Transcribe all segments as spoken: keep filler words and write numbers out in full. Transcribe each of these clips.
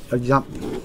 一二三，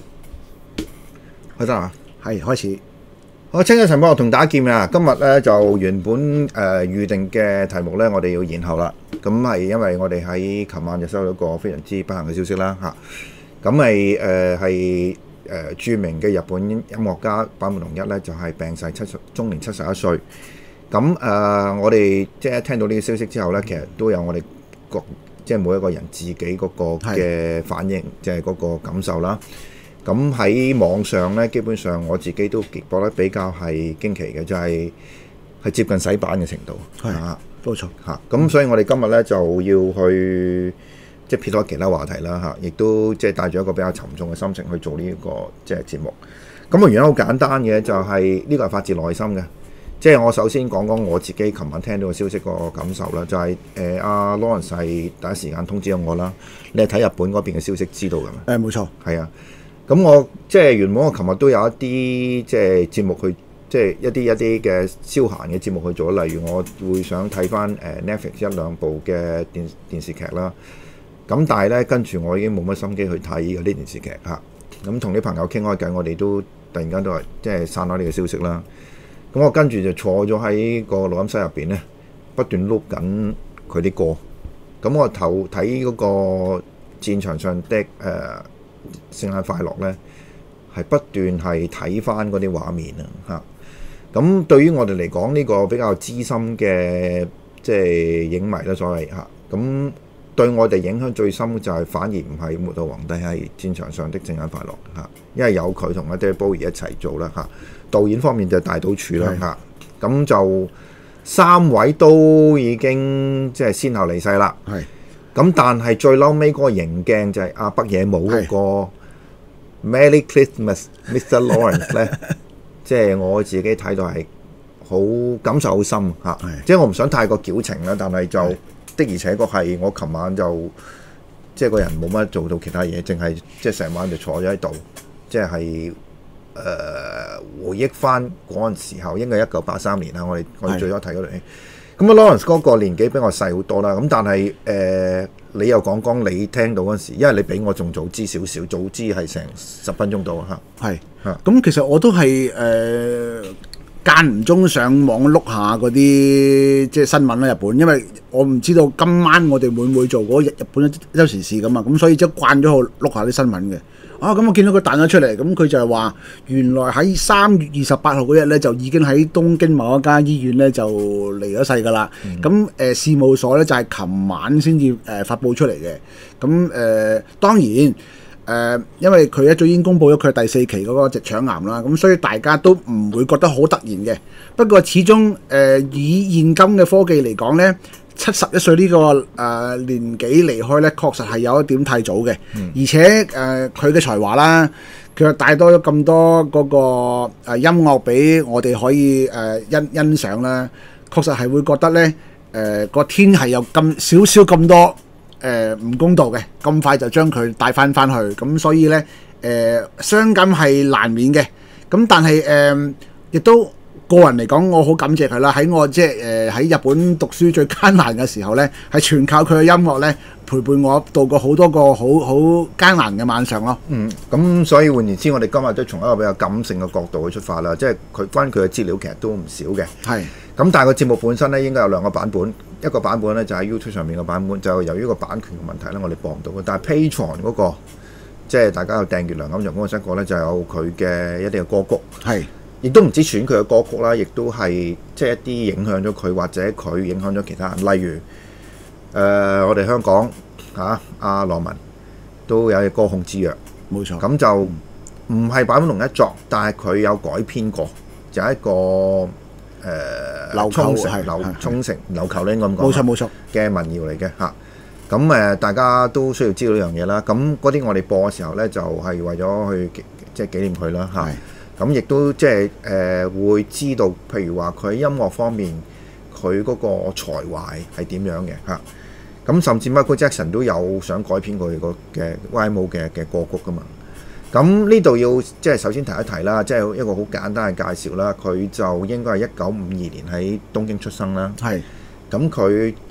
開得啊！ 係開始。 好，清一晨幫我同大家見面啊！今日咧就原本誒、呃、預定嘅題目咧，我哋要延後啦。咁係因為我哋喺琴晚就收到一個非常之不幸嘅消息啦嚇。咁咪誒係誒著名嘅日本音樂家坂本龍一咧，就係、是、病逝七十終年七十一歲。咁誒、呃，我哋即係聽到呢個消息之後咧，其實都有我哋各即係每一個人自己嗰個嘅反應，即係嗰個感受啦。咁喺網上咧，基本上我自己都覺得比較係驚奇嘅，就係、是、係接近洗版嘅程度。 係啊，冇錯嚇。咁所以我哋今日咧就要去即係撇開其他話題啦嚇，亦都即係帶住一個比較沉重嘅心情去做呢、這、一個即係節目。咁個原因好簡單嘅，就係呢個係發自內心嘅。即係我首先講講我自己琴晚聽到嘅消息個感受啦，就係誒阿 Lawrence 係第一時間通知咗我啦。你係睇日本嗰邊嘅消息知道㗎嘛？ 誒冇錯， 係啊。咁我即係原本我琴日都有一啲即係節目去，即係一啲一啲嘅消閒嘅節目去做，例如我會想睇翻誒 Netflix 一兩部嘅電電視劇啦。咁但係咧跟住我已經冇乜心機去睇嗰啲電視劇嚇。咁同啲朋友傾開偈，我哋都突然間都係即係散開呢個消息啦。咁我跟住就坐咗喺個錄音室入邊咧，不斷錄緊佢啲歌。咁我頭睇嗰個戰場上的誒。呃聖誕快樂咧，係不斷係睇翻嗰啲畫面啊！嚇，咁對於我哋嚟講，呢、這個比較資深嘅即係影迷啦，所謂嚇，咁對我哋影響最深就係反而唔係末代皇帝，係戰場上的聖誕快樂嚇，因為有佢同阿 David Bowie 一齊做啦嚇。導演方面就係大島渚啦嚇，咁就三位都已經即係先後離世啦。係。咁但係最嬲尾嗰個迎鏡就係阿北野武嗰個 Merry Christmas，Mister Lawrence 咧，即係我自己睇到係好感受好深嚇，即係我唔想太過矯情啦，但係就的而且確係我琴晚就即係個人冇乜做到其他嘢，淨係即係成晚就坐咗喺度，即係誒、呃、回憶翻嗰陣時候，應該一九八三年啦，我哋我哋最初睇嗰套戲。咁啊 Lawrence 嗰個年紀比我細好多啦，咁但係誒、呃、你又講講你聽到嗰陣時，因為你比我仲早知少少，早知係成十分鐘到嚇。係嚇，咁其實我都係誒間唔中上網碌下嗰啲即係新聞啦，日本，因為我唔知道今晚我哋會唔會做嗰日日本一週時事咁啊，咁所以即係慣咗去碌下啲新聞嘅。啊，咁我見到佢彈咗出嚟，咁佢就係話原來喺三月二十八號嗰日咧，就已經喺東京某一間醫院咧就離咗世㗎啦。咁誒、嗯呃、事務所咧就係、是、琴晚先至誒發布出嚟嘅。咁誒、呃、當然誒、呃，因為佢一早已經公布咗佢第四期嗰個直腸癌啦，咁所以大家都唔會覺得好突然嘅。不過始終誒、呃、以現今嘅科技嚟講咧，七十一歲呢、這個誒、呃、年紀離開咧，確實係有一點太早嘅。嗯、而且誒佢嘅才華啦，佢又帶多咗咁多嗰、那個、呃、音樂俾我哋可以誒、呃、欣欣賞啦。確實係會覺得咧誒個天係有咁少少咁多誒唔、呃、公道嘅，咁快就將佢帶翻翻去。咁所以咧誒、呃、傷感係難免嘅。咁但係誒亦都。個人嚟講，我好感謝佢啦！喺我即係誒喺日本讀書最艱難嘅時候咧，係全靠佢嘅音樂咧陪伴我度過好多個好好艱難嘅晚上咯。 嗯，咁所以換言之，我哋今日都從一個比較感性嘅角度去出發啦。即係佢關於佢嘅資料其實都唔少嘅。係。咁但係個節目本身咧應該有兩個版本，一個版本咧就喺 YouTube 上面嘅版本，就由於個版權嘅問題咧，我哋播唔到嘅。但係 Patreon 嗰個即係大家有訂閱梁錦祥嗰個一個咧，就有佢嘅一啲嘅歌曲。係。亦都唔止選佢嘅歌曲啦，亦都係即係一啲影響咗佢，或者佢影響咗其他人。例如，誒、呃、我哋香港嚇阿羅文都有隻歌控之約，冇錯。咁就唔係坂本龍一作，但係佢有改編過，就係、一個誒、呃、沖繩流沖繩琉球咧咁講。冇錯冇錯嘅民謠嚟嘅嚇。咁誒大家都需要知道呢樣嘢啦。咁嗰啲我哋播嘅時候咧，就係、是、為咗去即係紀念佢啦嚇。咁亦都即係誒會知道，譬如話佢喺音樂方面，佢嗰個才華係點樣嘅嚇。咁甚至 Michael Jackson 都有想改編佢個嘅 Y M O 嘅嘅歌曲噶嘛。咁呢度要即係首先提一提啦，即係一個好簡單嘅介紹啦。佢就應該係一九五二年喺東京出生啦。係。咁佢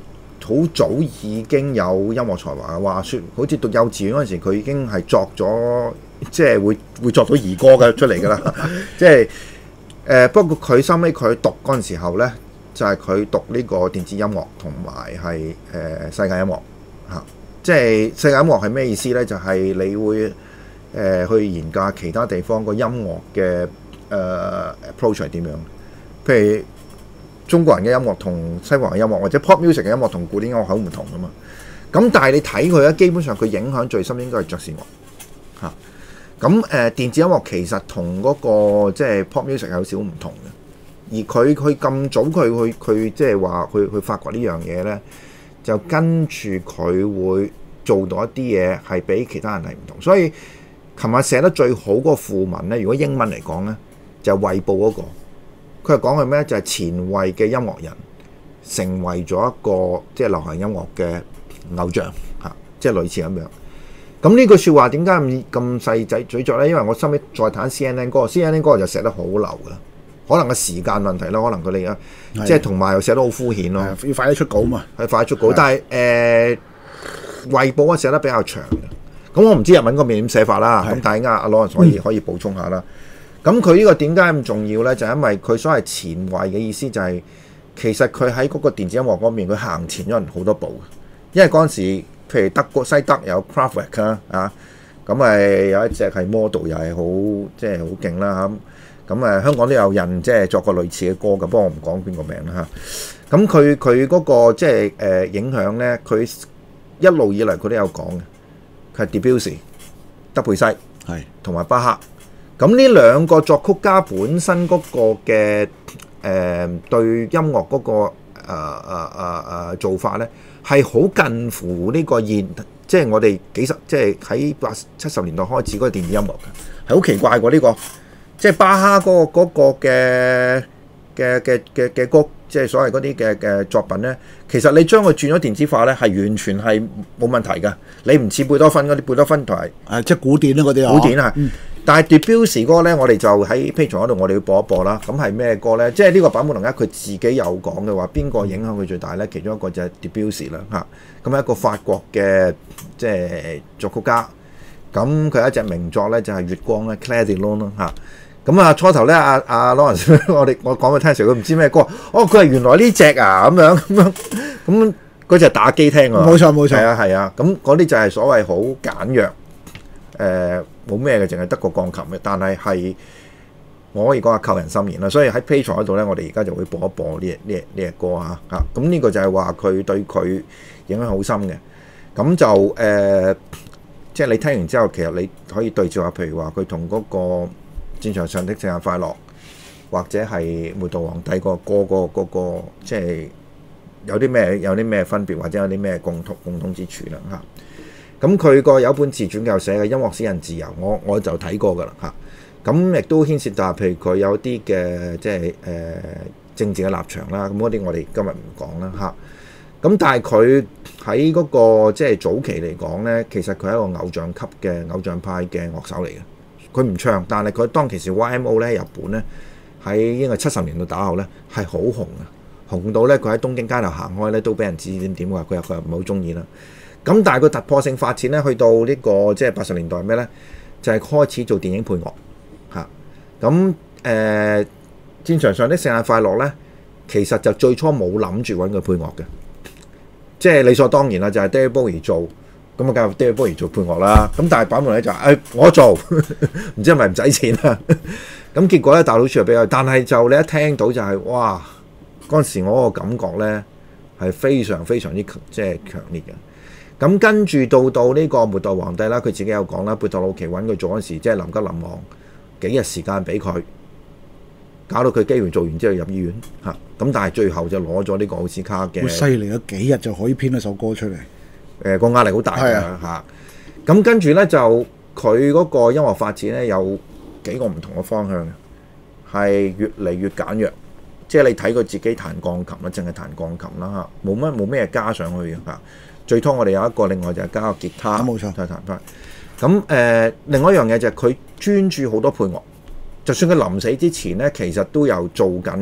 好早已經有音樂才華嘅，話説好似讀幼稚園嗰陣時，佢已經係作咗，即係會會作到兒歌嘅出嚟㗎啦。即係誒，不過佢收尾佢讀嗰陣時候咧，就係、是、佢讀呢個電子音樂同埋係誒世界音樂嚇、啊。即係世界音樂係咩意思咧？就係、是、你會誒、呃、去研究其他地方個音樂嘅誒、呃、approach 係點樣，譬如。中國人嘅音樂同西方人嘅音樂，或者 pop music 嘅音樂同古典音樂好唔同噶嘛。咁但係你睇佢咧，基本上佢影響最深應該係爵士樂嚇。咁、啊、誒、呃、電子音樂其實同嗰、那個即係 pop music 有少少唔同嘅。而佢佢咁早佢去佢即係話去去發掘呢樣嘢咧，就跟住佢會做到一啲嘢係比其他人係唔同。所以琴日寫得最好嗰個訃文咧，如果英文嚟講咧，就係、衛報嗰、那個。佢係講係咩？就係、是、前衛嘅音樂人成為咗一個即係流行音樂嘅偶像嚇，即係類似咁樣。咁呢句説話點解咁咁細仔咀嚼咧？因為我收尾再睇 C N N 嗰個 C N N 嗰個就寫得好流㗎，可能個時間問題啦，可能佢哋啊，即係同埋又寫得好敷衍咯。 要快啲出稿嘛， 係快啲出稿。但係誒衛報啊寫得比較長嘅。咁我唔知日文嗰邊點寫法啦。咁但係啱阿 Lawrence 可以可以補充下啦。咁佢呢個點解咁重要呢？就係、因為佢所謂前衛嘅意思就係、是，其實佢喺嗰個電子音樂方面，佢行前咗人好多步嘅。因為嗰陣時，譬如德國西德有 Kraftwerk 啦，啊，咁誒有一隻係 Model 又係好即係好勁啦嚇。咁誒香港都有人即係作過類似嘅歌嘅，不過我唔講邊個名啦嚇。咁佢佢嗰個即係誒影響呢，佢一路以嚟佢都有講嘅，佢係 Debussy、德佩西係同埋巴赫。咁呢兩個作曲家本身嗰個嘅誒、呃、對音樂嗰、那個誒誒誒誒做法咧，係好近乎呢個現，即係我哋幾十，即係喺八七十年代開始嗰個電子音樂嘅，係好奇怪喎呢、這個，即係巴哈嗰、那個嗰、那個嘅嘅嘅嘅嘅歌，即係所謂嗰啲嘅嘅作品咧，其實你將佢轉咗電子化咧，係完全係冇問題㗎。你唔似貝多芬嗰啲貝多芬台， 誒即係古典啦嗰啲啊， 古典啊。嗯但係 Debussy 嗰個咧，我哋就喺 Patreon 嗰度，我哋要播一播啦。咁係咩歌咧？即係呢個版本同一佢自己有講嘅話，邊個影響佢最大咧？其中一個就係 Debussy 啦，嚇。咁係一個法國嘅即係作曲家。咁佢有一隻名作咧，就係、是、月光咧 Clair de Lune 啦，嚇。咁啊初頭咧，阿阿 Lawrence 我哋我講俾佢聽時，佢唔知咩歌。哦，佢係原來呢隻啊，咁樣咁樣咁嗰隻打機聽啊。 冇錯冇錯， 係啊係啊。咁嗰啲就係所謂好簡約。誒冇咩嘅，淨係得個鋼琴嘅，但係係我可以講下扣人心弦啦。所以喺 Patreon 嗰度咧，我哋而家就會播一播呢呢呢隻歌嚇嚇。咁、啊、呢個就係話佢對佢影響好深嘅。咁就誒、呃，即係你聽完之後，其實你可以對照下，譬如話佢同嗰個戰場上的聖誕快樂，或者係末代皇帝個歌個嗰個，即係有啲咩有啲咩分別，或者有啲咩共同共通之處啦嚇。咁佢個有本自傳教寫嘅《音樂使人自由》，我我就睇過噶啦嚇。咁亦都牽涉到，譬如佢有啲嘅即係誒、呃、政治嘅立場啦。咁嗰啲我哋今日唔講啦嚇。咁但係佢喺嗰個即係早期嚟講咧，其實佢係一個偶像級嘅偶像派嘅樂手嚟嘅。佢唔唱，但係佢當其時 Y M O 咧，日本咧喺應該七十年代打後咧係好紅嘅，紅到咧佢喺東京街頭行開咧都俾人指指點點話佢又佢又唔係好中意啦。咁但係佢突破性發展咧，去到呢、這個即係八十年代咩咧，就係、是、開始做電影配樂嚇。咁、啊、誒、呃、戰場上的聖誕快樂咧，其實就最初冇諗住揾佢配樂嘅，即係理所當然啦，就係 David Bowie 做，咁啊梗係 David Bowie 做配樂啦。咁但係版本咧就係、是、誒、哎、我做，唔知係咪唔使錢啊？咁結果咧大佬處又比較，但係就你一聽到就係、是、哇嗰陣時我個感覺咧係非常非常之即係強烈嘅。咁跟住到到呢個末代皇帝啦，佢自己有講啦，貝托魯奇揾佢做嗰時，即係臨急臨忙幾日時間俾佢，搞到佢機會做完之後入醫院嚇。咁但係最後就攞咗呢個奧斯卡嘅。好犀利啊！幾日就可以編一首歌出嚟。誒個壓力好大㗎嚇。咁跟住咧就佢嗰個音樂發展咧有幾個唔同嘅方向嘅，係越嚟越簡約。即係你睇佢自己彈鋼琴啦，淨係彈鋼琴啦嚇，冇乜冇咩加上去嘅嚇。最初我哋有一個，另外就係加個吉他，冇錯，再彈翻。咁誒、呃，另外一樣嘢就係佢專注好多配樂，就算佢臨死之前咧，其實都有做緊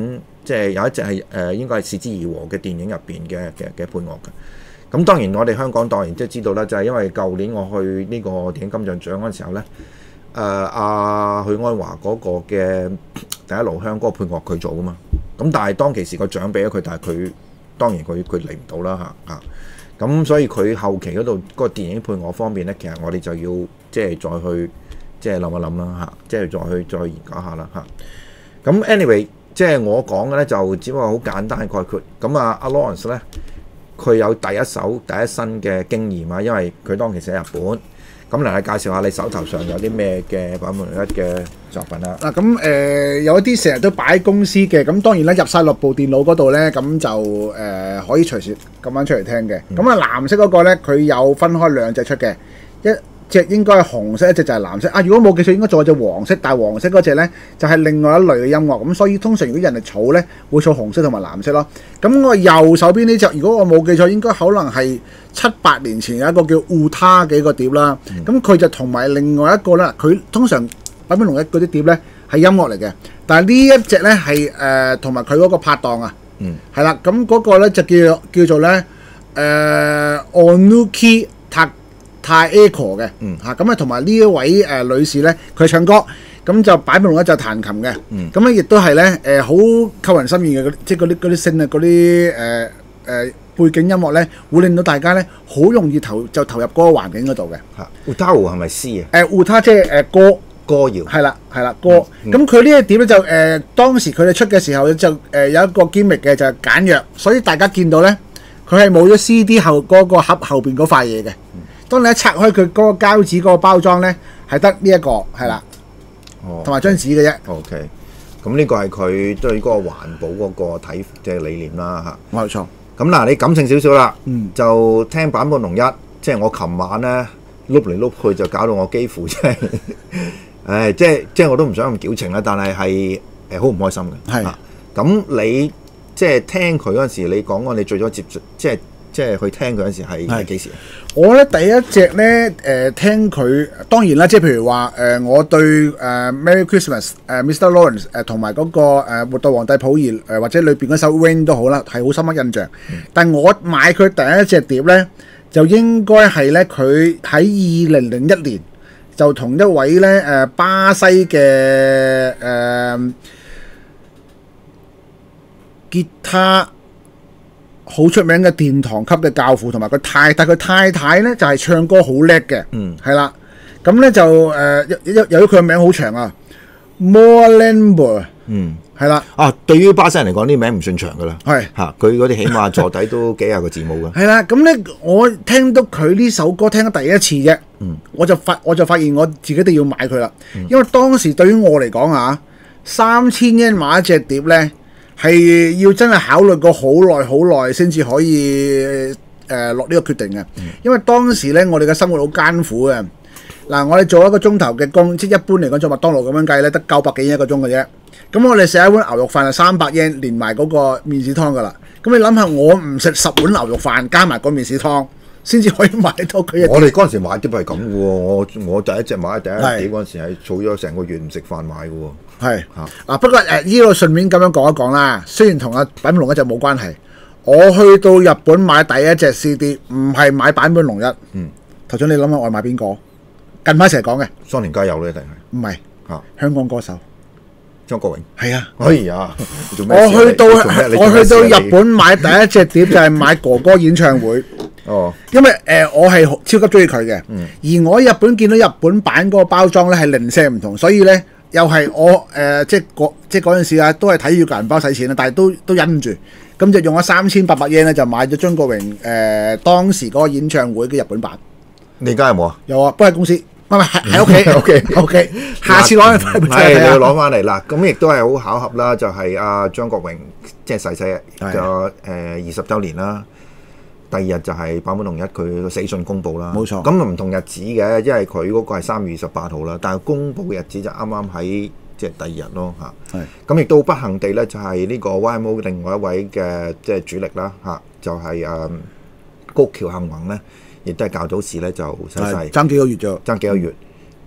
即係有一隻係誒、呃、應該係《是枝裕和》嘅電影入邊嘅嘅嘅配樂嘅。咁當然我哋香港當然即係知道啦，就係、是、因為舊年我去呢個電影金像獎嗰陣時候咧，誒阿許鞍華嗰個嘅第一爐香嗰個配樂佢做噶嘛。咁但係當其時個獎俾咗佢，但係佢當然佢佢嚟唔到啦嚇嚇。咁所以佢後期嗰度嗰個電影配樂方面咧，其實我哋就要即係再去即係諗一諗啦嚇，即係再去再研究下啦嚇。咁 anyway， 即係我講嘅咧就只不過好簡單嘅概括。咁啊，阿 Lawrence 咧，佢有第一手第一身嘅經驗啊，因為佢當其時喺日本。咁嚟介紹下你手頭上有啲咩嘅版本一嘅作品啦。 嗱咁誒有一啲成日都擺喺公司嘅，咁當然啦入晒落部電腦嗰度咧，咁就誒、呃、可以隨時咁樣出嚟聽嘅。咁啊、嗯、藍色嗰個咧，佢有分開兩隻出嘅，一隻應該係紅色，一隻就係藍色。啊，如果冇記錯，應該仲有隻黃色，但係黃色嗰隻咧就係、是、另外一類嘅音樂。咁所以通常如果人哋儲咧，會儲紅色同埋藍色咯。咁我右手邊呢隻，如果我冇記錯，應該可能係七八年前有一個叫 Uta 嘅一個碟啦。咁佢、嗯、就同埋另外一個咧，佢通常坂本龍一嗰啲碟咧係音樂嚟嘅，但係呢一隻咧係誒同埋佢嗰個拍檔啊，係啦、嗯，咁嗰個咧就叫叫做咧誒 Onuki Taeko 嘅嚇，咁啊同埋呢一位誒、呃、女士咧，佢唱歌，咁就坂本龍一就彈琴嘅，咁咧亦都係咧誒好扣人心弦嘅，即係嗰啲嗰啲聲啊，嗰啲誒誒背景音樂咧，會令到大家咧好容易投就投入嗰個環境嗰度嘅。 嚇 Uta 係咪詩啊？ 誒 Uta 即係誒歌歌謠， 係啦係啦歌。咁佢呢一碟咧就誒、呃、當時佢哋出嘅時候就誒、呃、有一個 gimmick嘅就係簡約，所以大家見到咧佢係冇咗 C D 後嗰個盒後邊嗰塊嘢嘅。嗯、當你一拆開佢嗰個膠紙嗰個包裝咧，係得呢一個係啦，同埋張紙嘅啫。 OK，咁呢個係佢對嗰個環保嗰個睇即係理念啦嚇。 冇錯。 咁嗱，你感性少少啦， 嗯、 就聽坂本龍一，即係我琴晚咧碌嚟碌去就搞到我幾乎即係，誒即係即係我都唔想咁矯情啦，但係係誒好唔開心嘅。係是，咁、啊、你即係聽佢嗰陣時，你講過你最咗接觸，即係即係去聽佢嗰陣時係係幾時？ 我咧第一隻咧誒、呃、聽佢，當然啦，即係譬如話誒、呃，我對誒、呃、Merry Christmas 誒、呃、Mister Lawrence 誒同埋嗰個誒、呃、活到皇帝溥儀誒或者裏邊嗰首 Rain 都好啦，係好深刻印象。嗯、但係我買佢第一隻碟咧，就應該係咧佢喺二零零一年就同一位咧誒、呃、巴西嘅誒、呃、吉他好出名嘅殿堂級嘅教父，同埋佢太太，佢太太咧就係、是、唱歌好叻嘅，嗯，係啦，咁咧就誒有有由於佢嘅名好長啊 Morelenbo 嗯，係啦， 啊，對於巴西人嚟講，呢名唔算長噶啦， 係嚇，佢嗰啲起碼座底都幾廿個字母噶， 係啦，咁咧我聽到佢呢首歌聽咗第一次啫，嗯，我就發我就發現我自己一定要買佢啦，嗯、因為當時對於我嚟講啊，三千円買一隻碟咧。係要真係考慮過好耐好耐先至可以誒落呢個決定嘅，因為當時咧我哋嘅生活好艱苦嘅。嗱，我哋做一個鐘頭嘅工，即係一般嚟講做麥當勞咁樣計咧，得九百幾一個鐘嘅啫。咁我哋食一碗牛肉飯係三百円，連埋嗰個麵豉湯噶啦。咁你諗下，我唔食十碗牛肉飯加埋個麵豉湯，先至可以買到佢。 我哋嗰陣時買碟係咁嘅喎，我我第一隻買第一碟嗰陣時係儲咗成個月唔食飯買嘅喎。 係嚇嗱，不過誒呢度順便咁樣講一講啦。雖然同阿坂本龍一就冇關係，我去到日本買第一隻 C D， 唔係買坂本龍一。嗯，頭先你諗下我係買邊個？近排成日講嘅桑田佳祐咧，定係唔係嚇香港歌手張國榮？係啊， 哎呀， 我去到我去到日本買第一隻碟就係買哥哥演唱會。哦，因為誒、呃、我係超級中意佢嘅，嗯、而我喺日本見到日本版嗰個包裝咧係零舍唔同，所以咧。又係我誒、呃，即係嗰即係嗰陣時啊，都係睇住個銀包使錢啦，但係都都忍唔住，咁就用咗三千八百円咧，就買咗張國榮誒、呃、當時嗰個演唱會嘅日本版。 你而家有冇啊？ 有啊，不過喺公司，唔係喺喺屋企。O K O K，下次攞翻嚟。 係你要攞翻嚟啦。咁亦都係好巧合啦，就係、是、阿張國榮即係逝世就誒二十週年啦。第二日就係坂本龍一佢個死訊公佈啦， 冇錯。 咁唔同日子嘅，因為佢嗰個係三月二十八號啦，但係公佈嘅日子就啱啱喺即係第二日咯嚇。係是。咁亦都不幸地咧，就係呢個 Y M O 另外一位嘅即係主力啦嚇，就係、是、誒、嗯、高橋幸宏咧，亦都係較早時咧就逝世， 爭幾個月啫， 爭幾個月。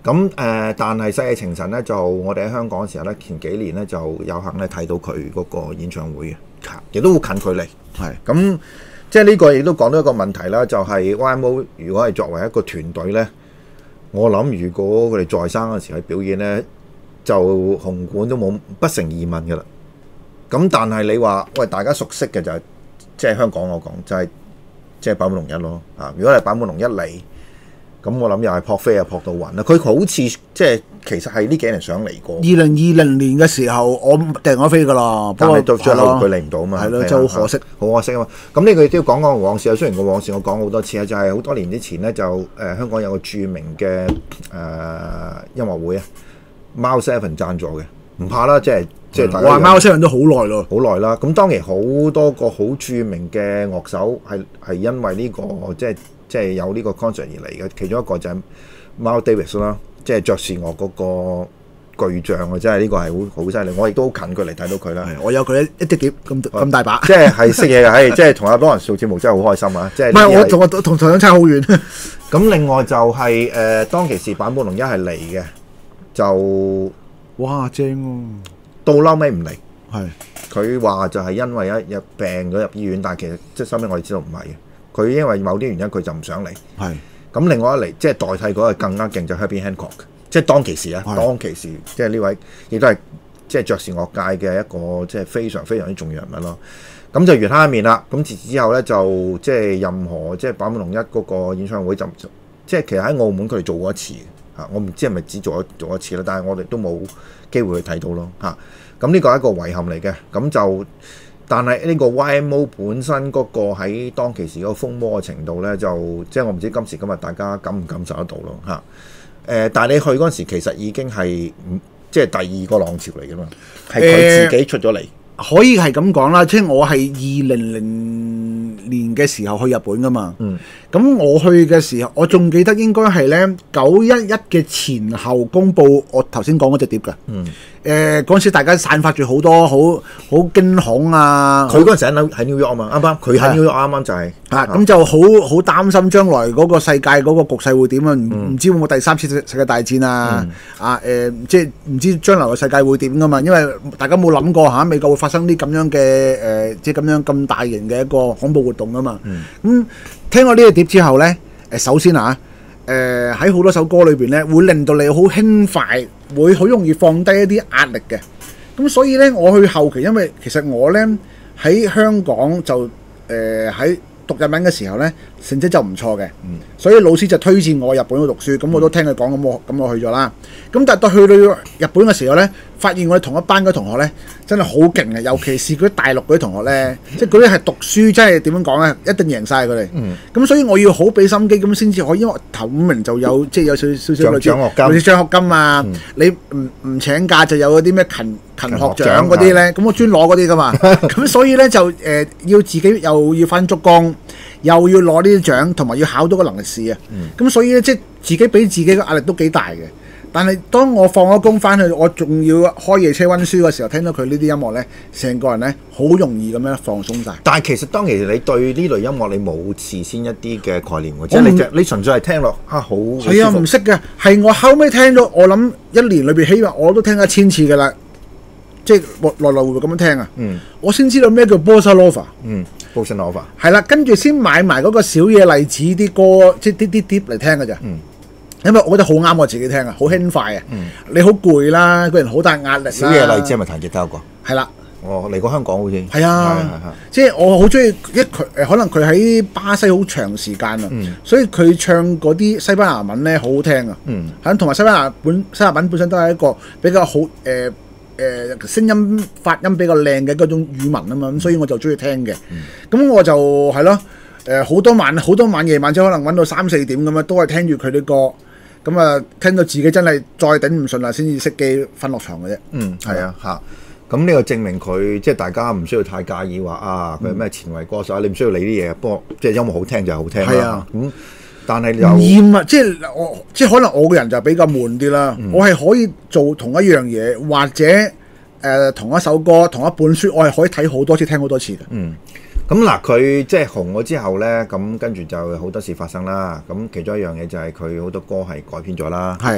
咁誒、呃，但係《世紀情神》咧，就我哋喺香港嘅時候咧，前幾年咧就有幸咧睇到佢嗰個演唱會嘅，亦都好近距離。 係咁，即係呢個亦都講到一個問題啦，就係、是、Y M O 如果係作為一個團隊咧，我諗如果佢哋在生嗰時去表演咧，就紅館都冇不成疑問㗎啦。咁但係你話喂，大家熟悉嘅就係即係香港我講就係即係坂本龍一咯啊！如果係坂本龍一嚟。咁我諗又係撲飛啊，撲到暈啦！佢好似即係其實係呢幾年想嚟過。 二零二零年嘅時候，我訂咗飛噶啦， 但係到最後佢嚟唔到嘛。 係咯，真係好可惜， 好可惜啊嘛！咁呢個亦都要講講往事啊。雖然個往事我講好多次啊，就係、是、好多年之前咧，就誒、呃、香港有個著名嘅誒、呃、音樂會啊，貓 Seven 贊助嘅，唔怕啦，即係即係大家。哇！ 貓 Seven 都好耐咯， 好耐啦。咁當然好多個好著名嘅樂手係係因為呢、這個即係。即係有呢個 concert 而嚟嘅，其中一個就係 Miles Davis 啦，即係爵士樂嗰個巨匠啊！真係呢個係好好犀利，我亦都好近距離睇到佢啦。 我有佢一一隻碟咁咁大把， 即係係識嘢嘅，係即係同阿多人做節目真係好開心啊！即係唔係我同我同同樣差好遠。 咁另外就係、是、誒、呃、當其時坂本龍一係嚟嘅，就哇正喎、啊， 到嬲尾唔嚟， 係佢話就係因為一日病咗入醫院，但係其實即係收尾我哋知道唔係嘅。佢因為某啲原因，佢就唔想嚟。係咁，另外一嚟即係代替嗰個更加勁就 Herbie Hancock，即係當其時啊，當其時即係呢位亦都係即係爵士樂界嘅一個即係非常非常之重要人物咯。咁就完下一面啦。咁自此之後咧，就即係任何即係坂本龍一嗰個演唱會就即係其實喺澳門佢哋做過一次嚇，我唔知係咪只做咗做一次啦，但係我哋都冇機會去睇到咯嚇。咁呢個係一個遺憾嚟嘅。咁就但係呢個 Y M O 本身嗰個喺當其時嗰個風魔嘅程度咧，就即係我唔知今時今日大家感唔感受得到咯嚇。誒、呃，但係你去嗰陣時，其實已經係即係第二個浪潮嚟㗎嘛，係佢自己出咗嚟、 呃，可以係咁講啦。即係我係二零零年嘅時候去日本㗎嘛。嗯。咁我去嘅時候，我仲記得應該係咧九一一嘅前後公佈我頭先講嗰隻碟㗎。嗯。誒嗰陣時，大家散發住好多好好驚恐啊！ 佢嗰陣時喺喺 New York 啊嘛，啱啱佢喺 New York 啱啱就係啊，咁就好好擔心將來嗰個世界嗰個局勢會點啊？唔唔知會唔會第三次世界大戰啊？啊誒，即係唔知將來個世界會點噶嘛？因為大家冇諗過嚇，美國會發生啲咁樣嘅誒，即係咁樣咁大型嘅一個恐怖活動噶嘛？咁聽過呢個碟之後咧，誒首先啊。誒喺好多首歌裏邊咧，會令到你好輕快，會好容易放低一啲壓力嘅。咁所以咧，我去後期，因為其實我咧喺香港就誒喺、呃、讀日文嘅時候咧，成績就唔錯嘅。嗯。所以老師就推薦我去日本去讀書，咁我都聽佢講，咁我咁我去咗啦。咁但係到去到日本嘅時候咧，發現我哋同一班嘅同學咧，真係好勁嘅，尤其是嗰啲大陸嗰啲同學咧，即係嗰啲係讀書，真係點樣講咧，一定贏晒佢哋。嗯。咁所以我要好俾心機，咁先至可以，因為頭五名就有即係有少少少類似獎學金，類似獎學金啊。嗯、你唔唔請假就有嗰啲咩勤勤學獎嗰啲咧，咁我專攞嗰啲噶嘛。咁所以咧就誒、呃、要自己又要翻足工，又要攞呢啲獎，同埋要考到個能力試啊。咁、嗯、所以咧即係自己俾自己嘅壓力都幾大嘅。但係當我放咗工翻去，我仲要開夜車温書嘅時候，聽到佢呢啲音樂咧，成個人咧好容易咁樣放鬆晒。但係其實當其時你對呢類音樂你冇事先一啲嘅概念喎，即係你你純粹係聽落啊好係啊唔識嘅，係我後尾聽咗，我諗一年裏邊起碼我都聽一千次嘅啦，即係來來回回咁樣聽啊。嗯，我先知道咩叫 Bossa Nova。嗯 ，Bossa Nova 係啦，跟住先買埋嗰個小野麗子啲歌，即係啲啲碟嚟聽㗎咋。嗯。因為我覺得好啱我自己聽啊，好輕快啊！嗯、你好攰啦，個人好大壓力啦。小野麗子係咪彈吉他個？係啦。哦，嚟過香港好似。係啊，即係我好中意一佢誒，可能佢喺巴西好長時間啊，嗯、所以佢唱嗰啲西班牙文咧好好聽啊。嗯。係同埋西班牙本西班牙文本身都係一個比較好誒誒、呃呃、聲音發音比較靚嘅嗰種語文啊嘛，咁所以我就中意聽嘅。咁、嗯、我就係咯誒，好、呃、多晚好多晚夜晚即可能揾到三四點咁樣，都係聽住佢啲歌。咁啊，聽到自己真係再頂唔順啦，先至熄機瞓落床嘅啫。嗯，係啊，嚇。咁呢個證明佢即係大家唔需要太介意話啊，佢係咩前衛歌手，你唔需要理啲嘢。不過即係音樂好聽就係好聽啦。係啊。咁但係又厭啊，即係我即係可能我個人就比較悶啲啦。嗯、我係可以做同一樣嘢，或者誒、呃、同一首歌、同一本書，我係可以睇好多次、聽好多次嘅。嗯。咁嗱，佢即係紅咗之後咧，咁跟住就好多事發生啦。咁其中一樣嘢就係佢好多歌係改編咗啦。係。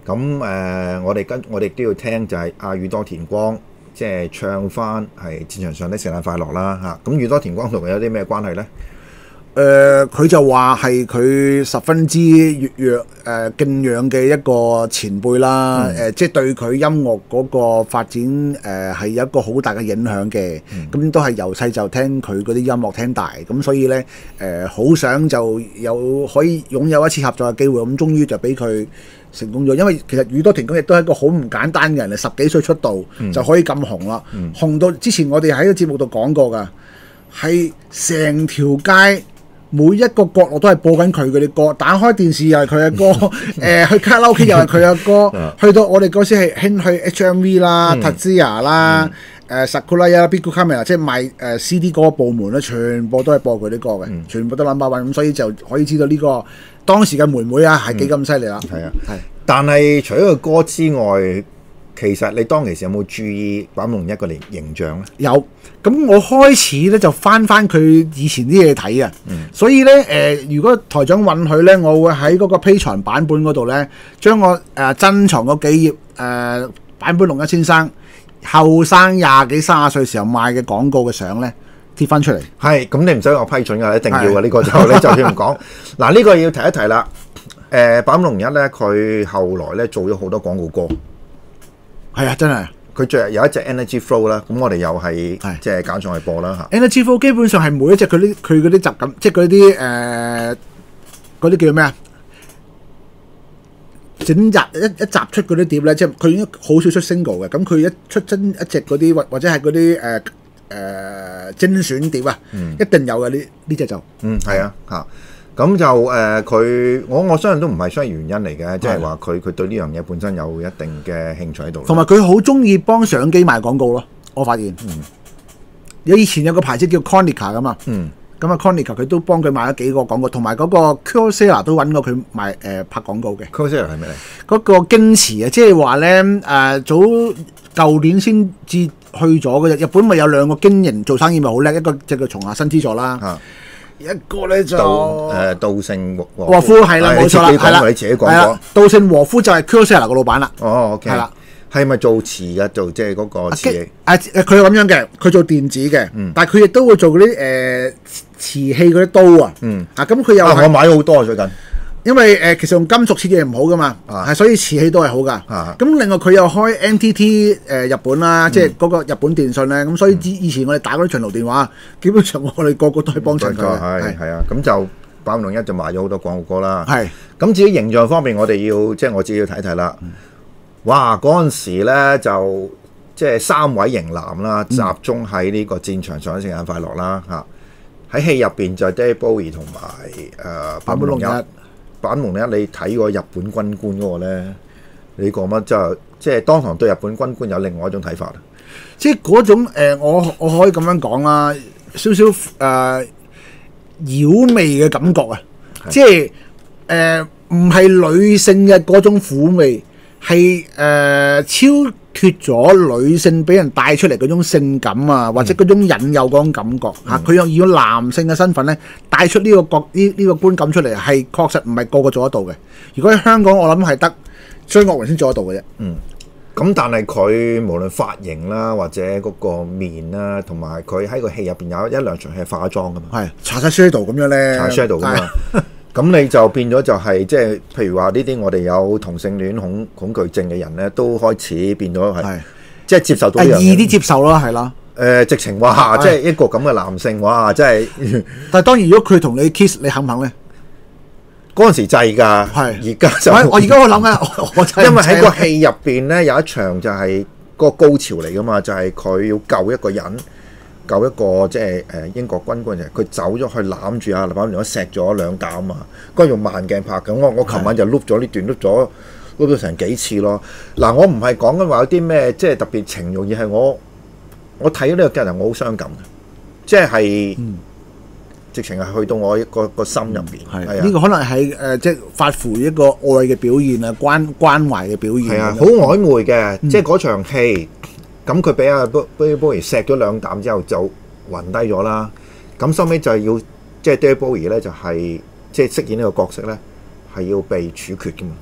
咁誒、呃，我哋跟我哋都要聽就係阿宇多田光，即係唱翻係戰場上的聖誕快樂啦嚇。咁宇多田光同佢有啲咩關係咧？ 誒佢、呃、就話係佢十分之悅若誒、呃、敬仰嘅一個前輩啦，誒、嗯呃、即係對佢音樂嗰個發展誒係、呃、有一個好大嘅影響嘅，咁、嗯、都係由細就聽佢嗰啲音樂聽大，咁所以咧誒好想就有可以擁有一次合作嘅機會，咁終於就俾佢成功咗，因為其實宇多田光亦都係一個好唔簡單嘅人嚟，十幾歲出道、嗯、就可以咁紅啦，嗯、紅到之前我哋喺個節目度講過㗎，係成條街。每一個角落都係播緊佢嗰啲歌，打開電視又係佢嘅歌，誒、呃、去卡拉 OK 又係佢嘅歌，去到我哋嗰時係興去 H M V 啦、Tatsuya 啦、誒 Sakurai、Big Camera， 即係賣誒 C D 嗰個部門咧，全部都係播佢啲歌嘅，嗯、全部都 number one，咁所以就可以知道呢、這個當時嘅妹妹啊係幾咁犀利啦。係、嗯、啊，係。但係除咗個歌之外，其實你當其時有冇注意坂本龍一個形形象咧？有，咁我開始咧就翻翻佢以前啲嘢睇啊，嗯、所以咧誒、呃，如果台長允許咧，我會喺嗰個 Patreon 版本嗰度咧，將我誒、呃、珍藏嗰幾頁誒坂本龍一先生後生廿幾三十歲時候賣嘅廣告嘅相咧貼翻出嚟。係，咁你唔使我批准㗎，一定要嘅呢個就你就算唔講嗱，呢、呢個要提一提啦。誒、呃，坂本龍一咧，佢後來咧做咗好多廣告歌。係啊，真係佢最有一隻 Energy Flow 啦，咁我哋又係即係揀上去播啦嚇。Energy Flow 基本上係每一隻佢啲佢嗰啲集錦，即係嗰啲誒嗰啲叫咩啊？整集一一集出嗰啲碟咧，即係佢已經好少出 single 嘅，咁佢一出真一隻嗰啲或或者係嗰啲誒誒精選碟啊，嗯、一定有嘅呢呢隻就嗯係啊嚇。咁就誒佢、呃、我我相信都唔係商業原因嚟嘅，即係話佢佢對呢樣嘢本身有一定嘅興趣喺度。同埋佢好中意幫相機賣廣告咯，我發現。嗯。有以前有個牌子叫 Konica 噶嘛。嗯。咁啊 Konica 佢都幫佢賣咗幾個廣告，同埋嗰個 Kyocera 都揾過佢賣誒、呃、拍廣告嘅。Kyocera 係咩嚟？嗰個京瓷啊，即係話咧誒早舊年先至去咗嘅日日本咪有兩個經營做生意咪好叻，一個就叫松下新之助啦。啊。一個咧就誒稻盛和夫係啦，冇錯啦，係啦，你自己講過。稻盛和夫就係 Kyocera 個老闆啦。哦 ，OK，係啦，係咪做瓷嘅？做即係嗰個瓷器？誒誒，佢係咁樣嘅，佢做電子嘅，但係佢亦都會做嗰啲誒瓷器嗰啲刀啊。嗯，啊咁佢又我買咗好多啊最近。因為誒、呃、其實用金屬切嘢唔好噶嘛，係、啊、所以瓷器都係好噶。咁、啊、另外佢又開 N T T 誒、呃、日本啦，嗯、即係嗰個日本電信咧。咁所以以前我哋打嗰啲長途電話，基本上我哋個個都係幫襯佢。係係啊，咁就坂本龍一就賣咗好多廣告歌啦。係咁是至於形象方面，我哋要即係我自己要睇睇啦。嗯、哇！嗰陣時咧就即係三位型男啦，集中喺呢個戰場上的聖誕快樂啦嚇。喺、啊、戲入邊就係 David Bowie 同埋誒坂本龍一。坂本龍一，你睇過日本軍官嗰個咧？你講乜就即係當堂對日本軍官有另外一種睇法啊！即係嗰種、呃、我我可以咁樣講啦，少少誒、呃、妖味嘅感覺啊！是即係誒唔係女性嘅嗰種苦味，係誒、呃、超脱咗女性俾人帶出嚟嗰種性感啊，或者嗰種引誘嗰種感覺嚇，佢又、嗯、以咗男性嘅身份咧帶出呢個角呢呢個觀感出嚟，係確實唔係個個做得到嘅。如果喺香港，我諗係得張國榮先做得到嘅啫。嗯，咁但係佢無論髮型啦，或者嗰個面啦，同埋佢喺個戲入邊有一兩場係化妝噶嘛，係搽晒 shadow 咁樣咧，搽 shadow 噶嘛。咁你就變咗就係、是、即係，譬如話呢啲我哋有同性戀恐恐懼症嘅人咧，都開始變咗係，是即係接受到呢樣嘢。易啲接受咯，係啦。誒、呃，直情哇，是即係一個咁嘅男性，哇，真係。但係當然，如果佢同你 kiss，你肯唔肯咧？嗰陣時制㗎，係而家就我而家我諗咧，我真因為喺個戲入邊咧有一場就係個高潮嚟㗎嘛，就係、是、佢要救一個人。救一個即係誒英國軍官嘅，佢走咗去攬住阿坂本龍一錫咗兩啖啊！嗰用慢鏡拍嘅，我我琴晚就碌咗呢段碌咗碌咗成幾次咯。嗱，我唔係講緊話有啲咩即係特別情慾，而係我我睇咗呢個劇人，我好傷感嘅，即係、嗯、直情係去到我一個個心入邊。係啊，呢個可能係誒、呃、即係發乎一個愛嘅表現啊，關關懷嘅表現。係啊，好曖昧嘅，嗯、即係嗰場戲。咁佢俾阿 David Bowie 錫咗兩啖之後就暈低咗啦。咁收尾就係要即係 David Bowie 咧就係即係飾演呢個角色咧係要被處決嘅嘛。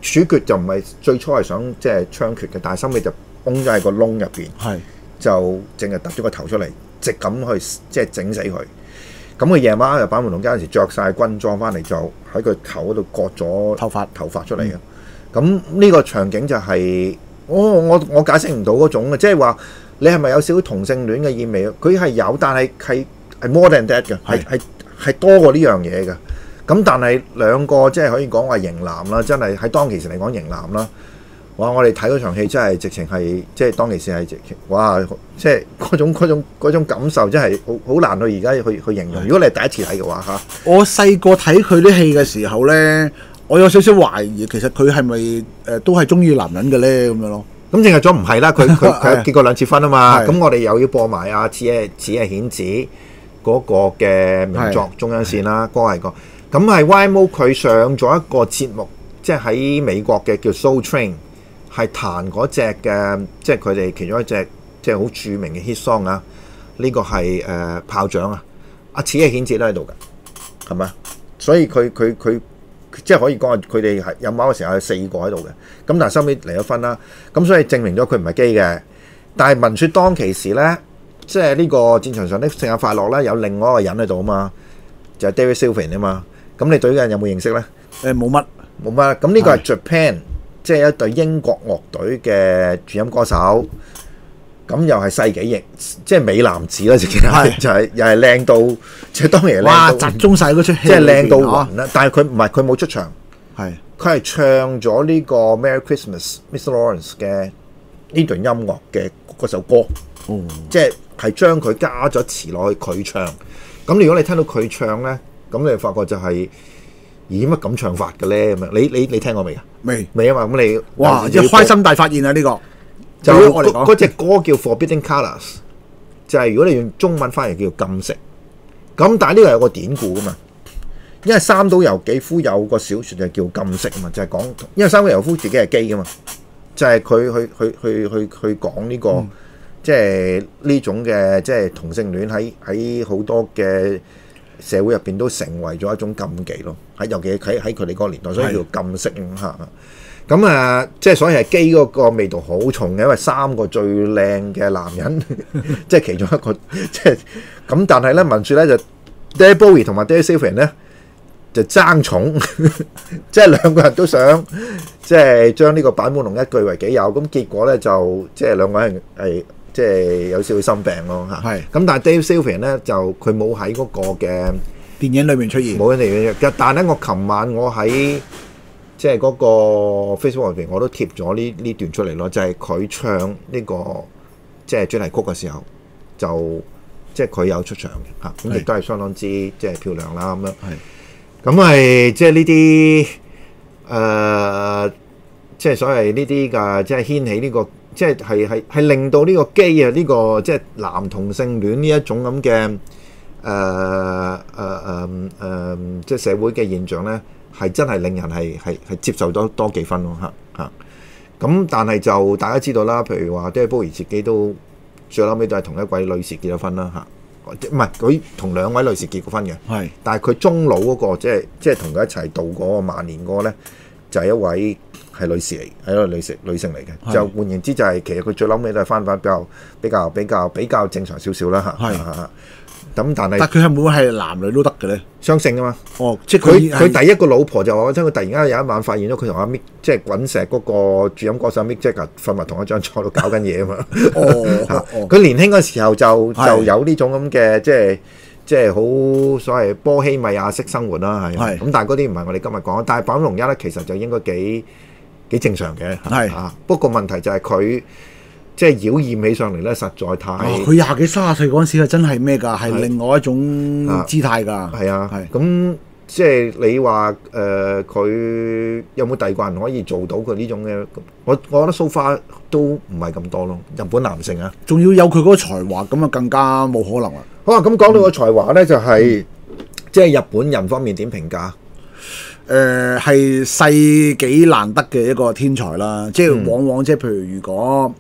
處決就唔係最初係想即係槍決嘅，但係收尾就崩咗喺個窿入邊， 係就淨係揼咗個頭出嚟，直咁去即係整死佢。咁佢夜晚就板門龍街嗰陣時着晒軍裝翻嚟，就喺佢頭嗰度割咗頭髮頭髮出嚟嘅。咁呢、嗯、個場景就係、是、我我我解釋唔到嗰種嘅，即係話你係咪有少少同性戀嘅意味？佢係有，但係係係 more than that 嘅，係係係多過呢樣嘢嘅。咁但係兩個即係可以講話型男啦，真係喺當其時嚟講型男啦。哇！我哋睇嗰場戲真係直情係即係當其時係直情哇！即係嗰種嗰種嗰種感受真係好好難去而家去去形容。如果你係第一次睇嘅話嚇， 我細個睇佢啲戲嘅時候咧，我有少少懷疑其實佢係咪誒都係中意男人嘅咧咁樣咯。 咁證實咗唔係啦，佢佢佢結過兩次婚啊嘛。 係咁我哋又要播埋阿似係似係顯子嗰個嘅名作《中央線》啦，歌係個。咁係 Y M O 佢上咗一個節目，即係喺美國嘅叫 Soul Train。係彈嗰隻嘅，即係佢哋其中一隻即係好著名嘅 hit song 啊！呢、這個係誒、呃、炮仗啊！阿此嘅顯節都喺度㗎，係咪？所以佢佢佢即係可以講佢哋係有某個時候有四個喺度嘅。咁但係收尾離咗婚啦，咁所以證明咗佢唔係基嘅。但係聞説當其時咧，即係呢個戰場上的聖誕快樂咧，有另外一個人喺度啊嘛，就係、是、David Sylvian 啊嘛。咁你對呢個人有冇認識咧？ 誒冇乜冇乜。咁呢個係 Japan。即係一隊英國樂隊嘅主音歌手，咁又係世紀型，即係美男子啦，直情係就係又係靚到，即係當然靚到， 哇！集中晒嗰出戲， 即係靚到暈啦。但係佢唔係佢冇出場， 係佢係唱咗呢個 Merry Christmas Mister Lawrence 嘅呢段音樂嘅嗰首歌， 哦、 即係係將佢加咗詞落去佢唱。咁如果你聽到佢唱咧，咁你發覺就係、是。咦乜咁唱法嘅咧？咁樣你你你聽過未啊？ 未未啊嘛？咁你哇！一開心大發現啊！呢、這個就嗰隻歌叫 Forbidden Colours，就係如果你用中文翻嚟叫禁色。咁但係呢個有個典故噶嘛，因為三島由紀夫有個小説就叫禁色啊嘛，就係、是、講因為三島由夫自己係基噶嘛，就係佢去去去去去講呢、這個、嗯、即係呢種嘅即係同性戀喺喺好多嘅社會入邊都成為咗一種禁忌咯，喺尤其喺喺佢哋嗰個年代，所以叫禁色嚇。咁啊，即係所以係基嗰個味道好重嘅，因為三個最靚嘅男人，即係其中一個，即係咁。但係咧，聞説咧就 David Bowie 同埋 David Sylvian 咧就爭寵，即係兩個人都想即係將呢個坂本龍一據為己有。咁結果咧就即係兩個人係。即係有少少心病咯嚇，咁但係 David Sylvian 咧就佢冇喺嗰個嘅電影裏面出現， 冇喺電影嘅。但係咧，我琴晚我喺即係嗰個 Facebook 入邊我都貼咗呢呢段出嚟咯，就係、是、佢唱呢、這個即係主題曲嘅時候，就即係佢有出場嘅嚇，咁亦都係相當之即係漂亮啦咁樣。係咁係即係呢啲誒，即係所謂呢啲嘅，即係掀起呢、這個。即係係係係令到呢個基啊，呢、這個即係男同性戀呢一種咁嘅誒誒誒誒，即係社會嘅現象咧，係真係令人係係係接受多多幾分咯嚇嚇。咁但係就大家知道啦，譬如話 David Bowie 自己都最後尾都係同一位女士結咗婚啦嚇，唔係佢同兩位女士結過婚嘅，係是，但係佢終老嗰、那個即係即係同佢一齊度過個晚年嗰個咧，就係、是、一位。係女士嚟，係一個女性女性嚟嘅。是就換言之、就是，就係其實佢最嬲尾都係翻返比較比較比較比較正常少少啦嚇。係咁，但係但佢係唔會係男女都得嘅咧？雙性啊嘛。哦，即係佢佢第一個老婆就話，即係佢突然間有一晚發現咗佢同阿 Mick 即係滾石嗰個主音歌手 Mick Jagger 瞓埋同一張牀度搞緊嘢啊嘛。哦，佢年輕嗰時候就就有呢種咁嘅即係。即係好所謂波希米亞式生活啦，係。咁是但係嗰啲唔係我哋今日講，但係坂本龍一咧其實就應該幾幾正常嘅。係是啊，不過問題就係佢即係妖豔起上嚟咧，實在太。 佢廿幾三十歲嗰陣時係真係咩㗎？係另外一種姿態㗎。係啊，係。咁即係你話誒，佢、呃、有冇第二個人可以做到佢呢種嘅？我我覺得 so far 都唔係咁多咯。日本男性啊， 仲要有佢嗰個才華，咁啊更加冇可能啦。 好啊，咁講到個才華咧，就係、是嗯、即係日本人方面點評價？誒、 呃，係世紀難得嘅一個天才啦。即係往往即係譬如如果誒、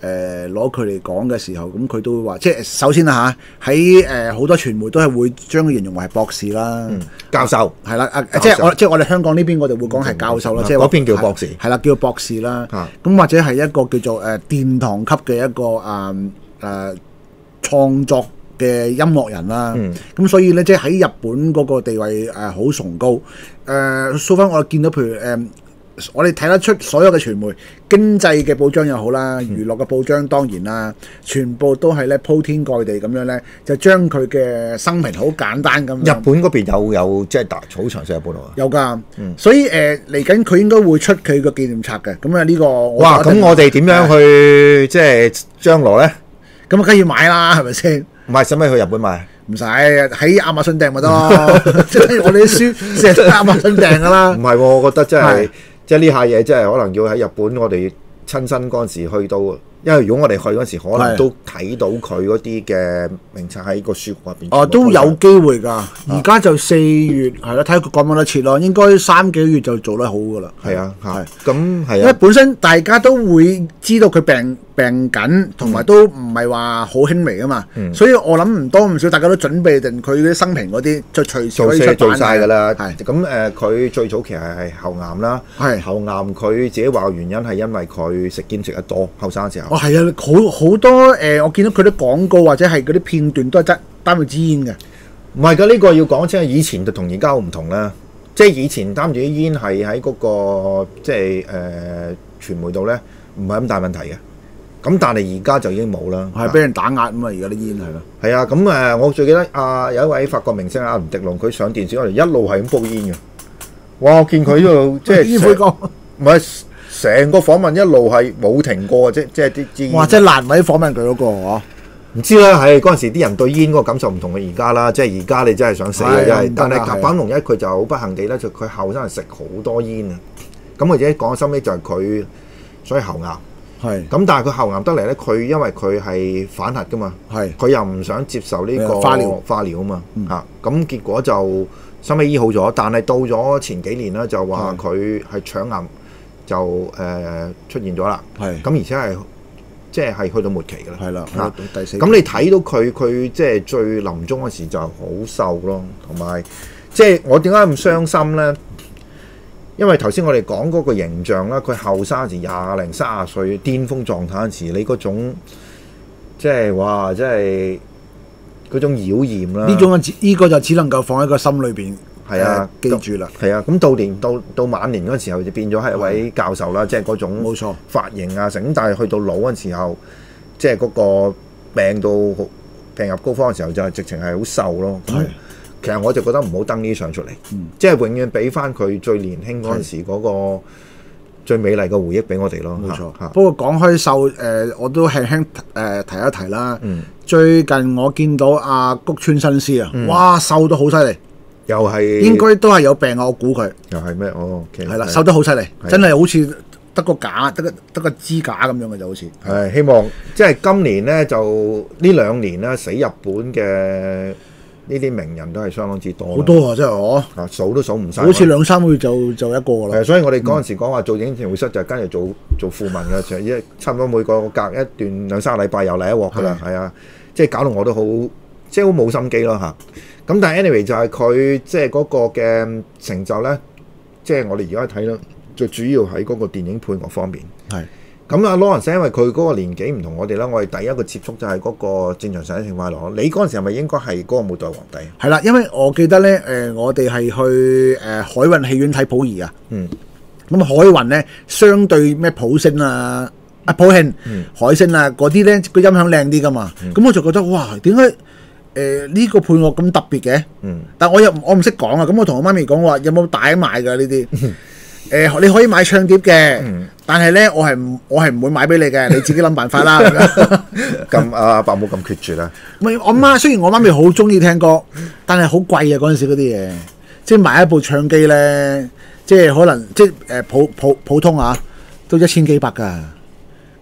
誒攞佢嚟講嘅時候，咁佢都會話，即係首先啦嚇，喺誒好多傳媒都係會將佢形容為係博士啦， 嗯、教授係啦，啊即係我即係我哋香港呢邊，我哋會講係教授啦，即係嗰邊叫博士， 係啦，叫博士啦。咁、 啊、 或者係一個叫做誒殿堂級嘅一個誒誒創作嘅音樂人啦。咁、嗯、所以咧，即係喺日本嗰個地位誒好、呃、崇高。誒，數翻我見到譬如誒。呃我哋睇得出所有嘅傳媒，經濟嘅報章又好啦，娛樂嘅報章當然啦，全部都係咧鋪天蓋地咁樣咧，就將佢嘅生平好簡單咁。 日本嗰邊有有即係大好詳細嘅報導啊？ 有㗎， 嗯、 所以誒嚟緊佢應該會出佢個紀念冊嘅。咁啊呢個哇！咁我哋點樣去即係將來咧？ 咁啊梗要買啦，係咪先？ 唔係使唔使去日本買？ 唔使喺亞馬遜訂咪得咯。即係我哋啲書成日都喺亞馬遜訂㗎啦。 唔係喎，我覺得真係。即係呢下嘢，真係可能要喺日本，我哋親身嗰陣時去到，因為如果我哋去嗰陣時，可能都睇到佢嗰啲嘅名冊喺個書局入邊。哦， 都有機會㗎。而家就四月係啦，睇下佢講唔講得切咯。應該三幾個月就做得好㗎啦。係啊，係。咁係啊。因為本身大家都會知道佢病病緊，同埋都唔係話好輕微㗎嘛。嗯、所以我諗唔多唔少，大家都準備定佢啲生平嗰啲，就隨時可以出版。做晒㗎啦。係。咁誒，佢、呃、最早期係係喉癌啦。係。喉癌佢自己話原因係因為佢食煙食得多，後生時候。哦，係啊，好好多誒、呃，我見到佢啲廣告或者係嗰啲片段都係得擔住支煙嘅。 唔係㗎，呢、這個要講即係以前就同而家好唔同啦。即係以前擔住啲煙係喺嗰個即係誒、呃、傳媒度咧，唔係咁大問題嘅。咁但係而家就已經冇啦， 係俾人打壓啊嘛！而家啲煙係咯。 係啊，咁誒、呃，我最記得啊，有一位法國明星阿倫迪龍，佢上電視嗰度一路係咁煲煙嘅。哇！我見佢呢度即係煙灰缸，唔係成個訪問一路係冇停過，即即係啲煙。 哇！即係難為訪問佢嗰個嗬。 唔知啦，係嗰陣時啲人對煙嗰個感受唔同嘅而家啦，即係而家你真係想死嘅真係。但係坂龍一佢就好不幸地咧，就佢後生係食好多煙啊。咁佢自己講心咧就係佢所以喉癌。係。咁但係佢喉癌得嚟咧，佢因為佢係反核噶嘛。係。佢又唔想接受呢個化療化療啊嘛。嗯。嚇，咁結果就收尾醫好咗，但係到咗前幾年咧就話佢係腸癌就誒、呃、出現咗啦。係。咁而且係。即係係去到末期㗎啦，係啦，啊，第四。咁你睇到佢佢即係最臨終嗰時就好瘦咯，同埋即係我點解咁傷心咧？因為頭先我哋講嗰個形象啦，佢後生時廿零三十歲巔峰狀態嗰時，你嗰種即係哇，即係嗰種妖豔啦。呢種嘅呢個就只能夠放喺個心裏邊。係啊，記住啦。係啊，咁到年到到晚年嗰時候就變咗係一位教授啦，即係嗰種冇錯髮型啊成。但係去到老嗰時候，即係嗰個病到病入膏肓嘅時候，就係直情係好瘦咯。係，其實我就覺得唔好登呢啲相出嚟，嗯、即係永遠俾翻佢最年輕嗰陣時嗰個最美麗嘅回憶俾我哋咯。冇錯。啊、不過講開瘦，誒、呃、我都輕輕誒提一提啦。嗯、最近我見到阿、啊、谷川新司啊，嗯、哇，瘦到好犀利。又係應該都係有病啊！我估佢又係咩？哦，係啦，瘦得好犀利，真係好似得個假，得個得個支架咁樣嘅就好似。係希望即係今年咧，就呢兩年咧，死日本嘅呢啲名人都係相當之多。好多啊！真係我啊數都數唔晒。好似兩三個月就就一個啦。係，所以我哋嗰陣時講話做影評會室就係跟住做做副問嘅，就係差唔多每個隔一段兩三個禮拜又嚟一鑊㗎啦。係啊，即係搞到我都好，即係好冇心機咯嚇。咁但係 anyway 就係佢即係嗰個嘅成就咧，即係我哋而家睇到最主要喺嗰個電影配樂方面。係。咁阿 Lawrence 因為佢嗰個年紀唔同我哋啦，我哋第一個接觸就係嗰個戰場上一程快樂。你嗰陣時係咪應該係嗰個末代皇帝？係啦，因為我記得咧，誒、呃、我哋係去誒、呃、海運戲院睇溥儀啊。嗯。咁海運咧，相對咩普星啊、啊普慶、嗯、海星啊嗰啲咧，個音響靚啲噶嘛。咁、嗯、我就覺得哇，點解？誒呢、呃這個配樂咁特別嘅，嗯、但我又我唔識講啊，咁我同我媽咪講話有冇帶賣㗎呢啲？誒、呃、你可以買唱碟嘅，嗯、但係咧我係唔我係唔會買俾你嘅，你自己諗辦法啦。咁阿伯母咁決絕啦。唔係我媽，雖然我媽咪好中意聽歌，但係好貴啊嗰陣時嗰啲嘢，即係買一部唱機咧，即係可能即係誒普普普通啊，都一千幾百㗎。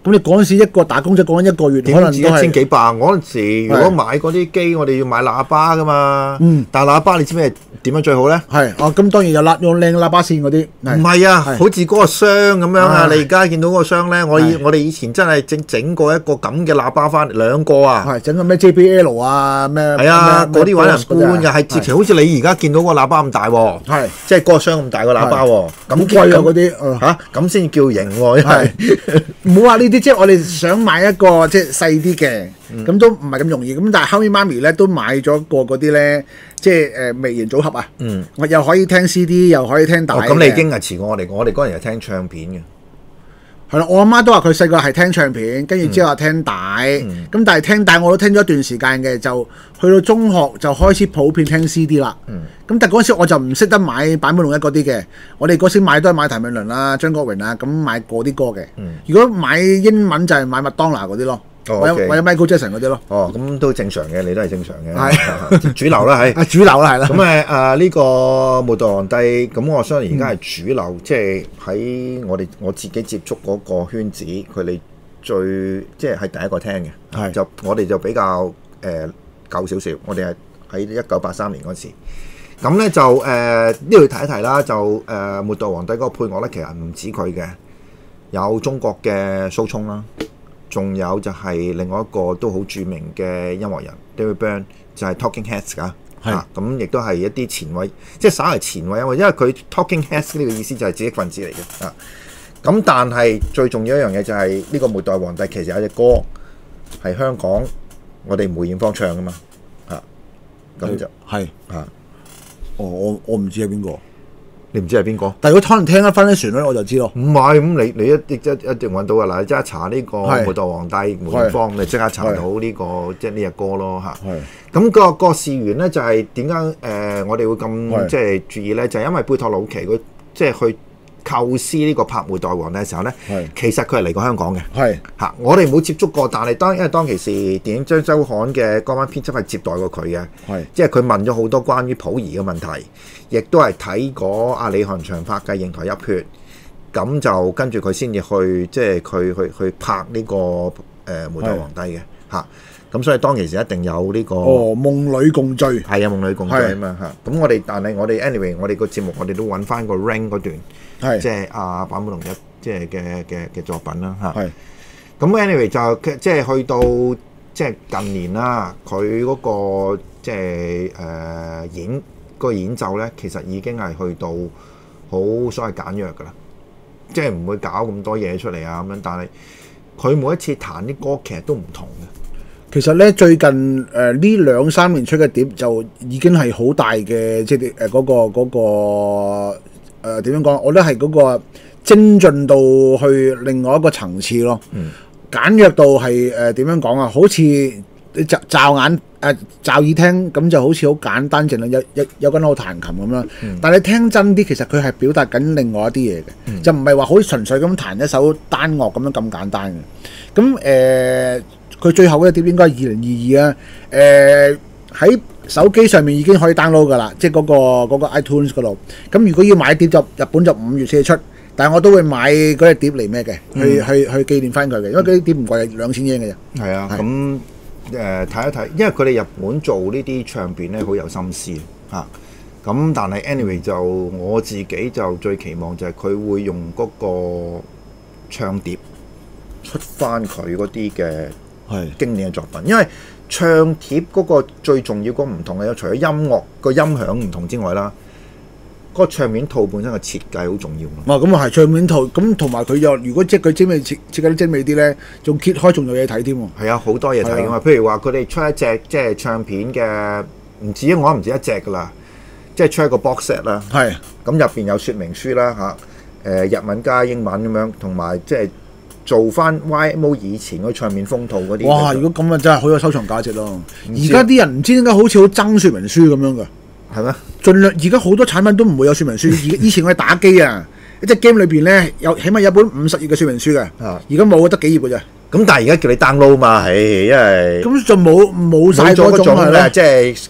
咁你嗰陣時一個打工仔講緊一個月，可能點止一千幾百？嗰陣時如果買嗰啲機，我哋要買喇叭噶嘛。嗯。但係喇叭你知咩點樣最好咧？ 係哦，咁當然有喇用靚喇叭線嗰啲。 唔係啊，好似嗰個箱咁樣啊！你而家見到嗰個箱咧，我以我哋以前真係整整過一個咁嘅喇叭翻嚟兩個啊。 係整個咩 J B L 啊咩？ 係啊，嗰啲揾人搬嘅，係直情好似你而家見到個喇叭咁大喎。係。即係嗰個箱咁大個喇叭喎。 咁貴啊嗰啲嚇， 咁先叫型喎。係。 唔好話呢啲，即係我哋想買一個即係細啲嘅，咁都唔係咁容易。咁但係後尾媽咪咧都買咗個嗰啲咧，即係誒微型組合啊。嗯。我又可以聽 C D，又可以聽帶嘅。 咁你已經係遲過我哋，我哋嗰陣係聽唱片嘅。 係啦，我阿媽都話佢細個係聽唱片，跟住之後話聽帶。咁但係聽帶我都聽咗一段時間嘅，就去到中學就開始普遍聽 C D 啦。咁但係嗰陣時我就唔識得買坂本龍一嗰啲嘅，我哋嗰時買都係買譚詠麟啦、張國榮啊，咁買嗰啲歌嘅。如果買英文就係買麥當娜嗰啲咯。 哦， 或者 Michael Jackson 嗰啲咯。 哦，咁都正常嘅，你都係正常嘅。係主流啦，係。 啊，主流啦，係啦。 咁誒誒呢個末代皇帝，咁我相信而家係主流，即係喺我哋我自己接觸嗰個圈子，佢哋最即係係第一個聽嘅。係。就我哋就比較誒舊少少，我哋係喺一九八三年嗰時。咁咧就誒呢度提一提啦，就誒末代皇帝嗰個配樂咧，其實唔止佢嘅，有中國嘅蘇聰啦。仲有就係另外一個都好著名嘅音樂人 David Byrne，就係 Talking Heads 㗎，嚇咁亦都係一啲前衛，即係稍為前衛，因為因為佢 Talking Heads 呢個意思就係知識分子嚟嘅啊。咁但係最重要一樣嘢就係呢個末代皇帝其實有隻歌係香港我哋梅艷芳唱㗎嘛，嚇咁就係啊， 哦我我唔知係邊個。 你唔知係邊個？ 但係如果可能聽得翻啲旋律，我就知咯。 唔係咁，你你一一一定揾到㗎啦！你即刻查呢個末代皇帝梅艷芳，你即刻查到呢個即係呢隻歌咯嚇。咁個個事源咧就係點解誒我哋會咁即係注意咧？就係因為貝托魯奇佢即係去構思呢個拍末代皇帝嘅時候咧，其實佢係嚟過香港嘅。係嚇，我哋冇接觸過，但係當因為當其時電影張周刊嘅嗰班編輯係接待過佢嘅，即係佢問咗好多關於溥儀嘅問題。亦都係睇過阿李翰祥拍嘅《瀛台泣血》，咁就跟住佢先至去，即係佢去去拍呢、這個誒末代皇帝嘅嚇。咁所以當其時一定有呢、這個哦夢裏共聚， 係啊夢裏共聚啊嘛嚇。咁我哋但係我哋 anyway，我哋個節目我哋都揾翻個 Ring 嗰段，即係阿坂本龍一即係嘅嘅嘅作品啦嚇。咁 anyway 就即係去到即係近年啦，佢嗰、那個即係誒、呃、演。個演奏咧，其實已經係去到好所謂簡約㗎啦，即係唔會搞咁多嘢出嚟啊咁樣。但係佢每一次彈啲歌其實都唔同嘅。 其實咧，最近誒呢、呃、兩三年出嘅碟就已經係好大嘅，即係誒嗰個嗰、嗰個誒點樣講？我覺得係嗰個精進到去另外一個層次咯。嗯、簡約到係誒點樣講啊？好似你驟驟眼。誒驟耳聽咁就好似好簡單，淨係有有有個人好彈琴咁樣。嗯、但係你聽真啲，其實佢係表達緊另外一啲嘢嘅，嗯、就唔係話好純粹咁彈一首單樂咁樣咁簡單嘅。咁誒，佢、呃、最後嗰隻碟應該係二零二二啊。誒、呃、喺手機上面已經可以 download 㗎啦，即係嗰個嗰個 iTunes 嗰度。咁如果要買碟就日本就五月先出，但係我都會買嗰隻碟嚟咩嘅，去、嗯、去去紀念翻佢嘅，因為嗰啲碟唔貴，兩千英嘅啫。係啊，咁。誒睇一睇，因為佢哋日本做呢啲唱片咧，好有心思嚇。咁、啊、但係 anyway 就我自己就最期望就係佢會用嗰個唱碟出翻佢嗰啲嘅經典嘅作品，因為唱碟嗰個最重要嗰個唔同嘅，除咗音樂個音響唔同之外啦。嗰個唱片套本身嘅設計好重要咯。 哦，咁啊係唱片套，咁同埋佢又如果即係佢精美設設計得精美啲咧，仲揭開仲有嘢睇添喎。 係啊，好多嘢睇噶嘛。譬如話佢哋出一隻即係唱片嘅，唔止我唔止一隻噶啦，即係出一個 box set 啦。係。咁入邊有說明書啦嚇，誒、呃、日文加英文咁樣，同埋即係做翻 Y M O 以前嗰唱片封套嗰啲。 哇！如果咁啊，真係好有收藏價值咯。而家啲人唔知點解好似好憎說明書咁樣㗎。 係咩？ 盡量而家好多產品都唔會有說明書。而以前我哋打機啊，一隻 game 裏邊咧有起碼有本五十頁嘅說明書嘅。啊，而家冇得幾頁嘅啫。 咁但係而家叫你 download 嘛，係因為咁就冇冇曬嗰種係咧， 即係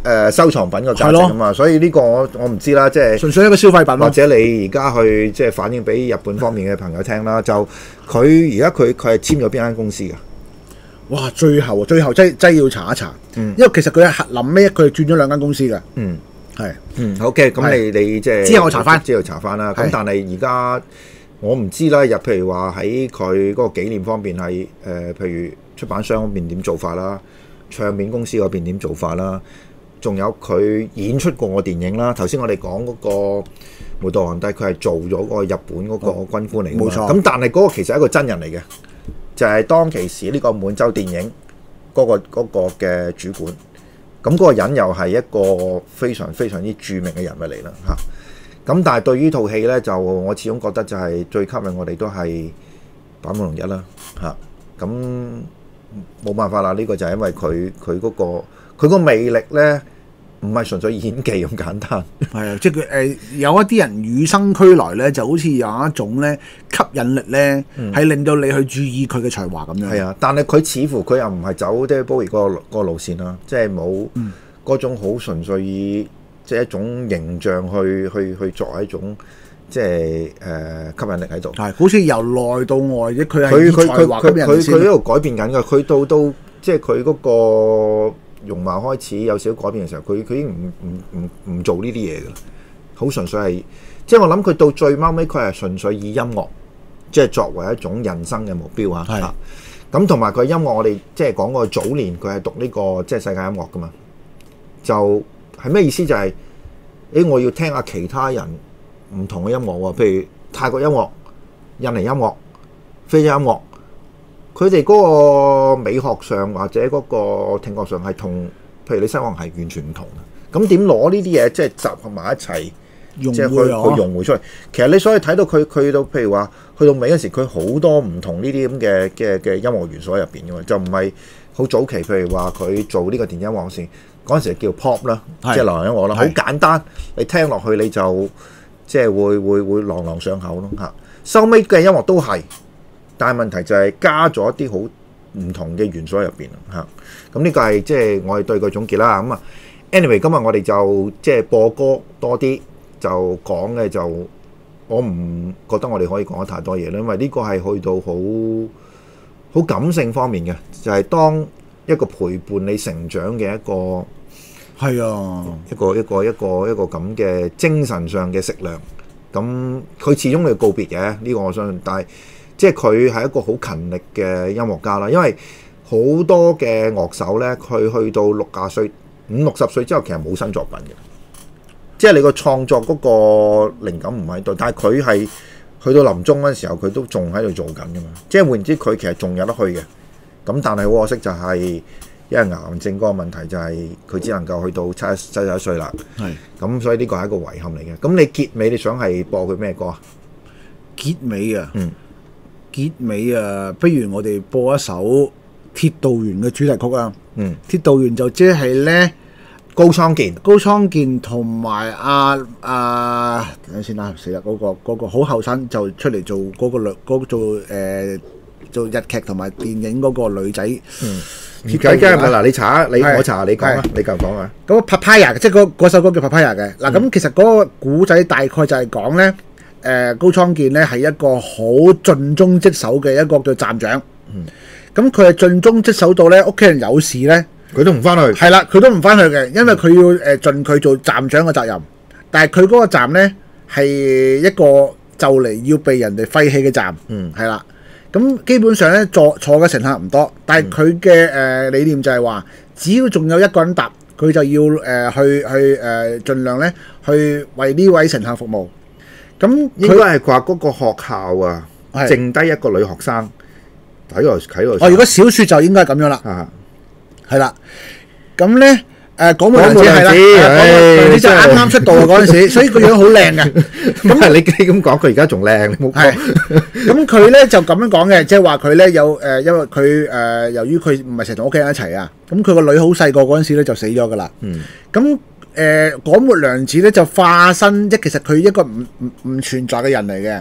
誒收藏品嘅價值啊嘛，所以呢個我我唔知啦，即係純粹一個消費品咯。 或者你而家去即係反映俾日本方面嘅朋友聽啦，就佢而家佢佢係簽咗邊間公司㗎？ 哇！最後最後真真要查一查， 嗯、 因為其實佢係臨尾佢轉咗兩間公司嘅。 嗯， 係嗯好嘅，咁你你即係之後我查翻， 之後查翻啦。咁但係而家我唔知啦，入譬如話喺佢嗰個紀念方面係誒、呃，譬如出版商嗰邊點做法啦，唱片公司嗰邊點做法啦。仲有佢演出過嘅電影啦，頭先我哋講嗰個《梅道皇帝》，佢係做咗嗰個日本嗰個軍官嚟嘅，冇錯。咁但係嗰個其實係一個真人嚟嘅，就係、是、當其時呢個滿洲電影嗰、那個嗰、那個嘅主管。咁嗰個人又係一個非常非常之著名嘅人物嚟啦，嚇。咁但係對於套戲咧，就我始終覺得就係最吸引我哋都係坂本龍一啦，嚇。咁冇辦法啦，呢、這個就係因為佢佢嗰個佢個魅力咧。唔係純粹演技咁簡單， 係啊，即係佢誒有一啲人與生俱來咧，就好似有一種咧吸引力咧，係、嗯、令到你去注意佢嘅才華咁樣。係啊， 但係佢似乎佢又唔係走即係 Bowie 嗰個個路線啦，即係冇嗰種好純粹以即係一種形象去去去作為一種即係誒、呃、吸引力喺度。係，好似由內到外嘅，佢係以才華吸引人先。佢佢佢佢喺度改變緊㗎，佢到到即係佢嗰個容貌開始有少少改變嘅時候，佢佢已經唔唔唔唔做呢啲嘢㗎啦，好純粹係，即係我諗佢到最貓尾，佢係純粹以音樂，即係作為一種人生嘅目標啊。係。咁同埋佢音樂，我哋即係講過早年佢係讀呢個即係世界音樂㗎嘛，就係咩意思？就係誒我要聽下其他人唔同嘅音樂喎，譬如泰國音樂、印尼音樂、非洲音樂。佢哋嗰個美學上或者嗰個聽覺上係同，譬如你西方係完全唔同嘅。咁點攞呢啲嘢即係集合埋一齊，即係去去融匯出嚟。其實你所以睇到佢去到譬如話去到尾嗰時，佢好多唔同呢啲咁嘅嘅嘅音樂元素喺入邊嘅嘛，就唔係好早期。譬如話佢做呢個電音樂先嗰陣時叫 pop 啦，即係流行音樂啦，好簡單，你聽落去你就即係會會會朗朗上口咯嚇。收尾嘅音樂都係。但係問題就係加咗一啲好唔同嘅元素喺入邊嚇，咁呢個係即係我哋對佢總結啦。咁啊，anyway，今日我哋就即係播歌多啲，就講嘅就我唔覺得我哋可以講得太多嘢啦，因為呢個係去到好好感性方面嘅，就係、是、當一個陪伴你成長嘅一個係啊一個一個一個一個咁嘅精神上嘅食糧。咁佢始終要告別嘅，呢、這個我相信，但係。即係佢係一個好勤力嘅音樂家啦，因為好多嘅樂手咧，佢去到六十歲、五六十歲之後，其實冇新作品嘅。即係你個創作嗰個靈感唔喺度，但係佢係去到臨終嗰陣時候，佢都仲喺度做緊噶嘛。即係換言之，佢其實仲有得去嘅。咁但係好可惜就係因為癌症嗰個問題，就係佢只能夠去到七十七十一歲啦。係。咁所以呢個係一個遺憾嚟嘅。咁你結尾你想係播佢咩歌啊？結尾啊？嗯。結尾啊，不如我哋播一首《鐵道員》嘅主題曲啊！嗯，《鐵道員》就即係咧高倉健、高倉健同埋阿阿等陣先啦，死啦！嗰、嗰個嗰個好後生就出嚟做嗰、嗰個女嗰、嗰個、做誒、呃、做日劇同埋電影嗰個女仔。嗯，唔緊要㗎，嗱你查下，你我查下，你講啊，你繼續講啊。嗰個 Papaya 即係嗰嗰首歌叫 Papaya 嘅嗱，咁、嗯、其實嗰個古仔大概就係講咧。誒、呃、高倉健咧係一個好盡忠職守嘅一個叫站長，咁佢係盡忠職守到咧屋企人有事咧，佢都唔翻去。係啦，佢都唔翻去嘅，因為佢要誒、呃、盡佢做站長嘅責任。但係佢嗰個站咧係一個就嚟要被人哋廢棄嘅站，嗯，係啦。咁基本上咧坐坐嘅乘客唔多，但係佢嘅誒理念就係話，只要仲有一個人搭，佢就要誒、呃、去去誒、呃、盡量咧去為呢位乘客服務。咁應該係話嗰個學校啊，剩低一個女學生喺度喺度。哦，如果小説就應該係咁樣啦。啊，係啦。咁咧誒，廣末涼子係啦，廣末涼子就啱啱出道啊嗰陣時，所以個樣好靚嘅。咁你你咁講，佢而家仲靚，你冇講。咁佢咧就咁樣講嘅，即係話佢咧有誒，因為佢誒由於佢唔係成日同屋企人一齊啊，咁佢個女好細個嗰陣時咧就死咗噶啦。嗯。咁誒廣末涼子咧就化身，即其實佢一個唔唔唔存在嘅人嚟嘅，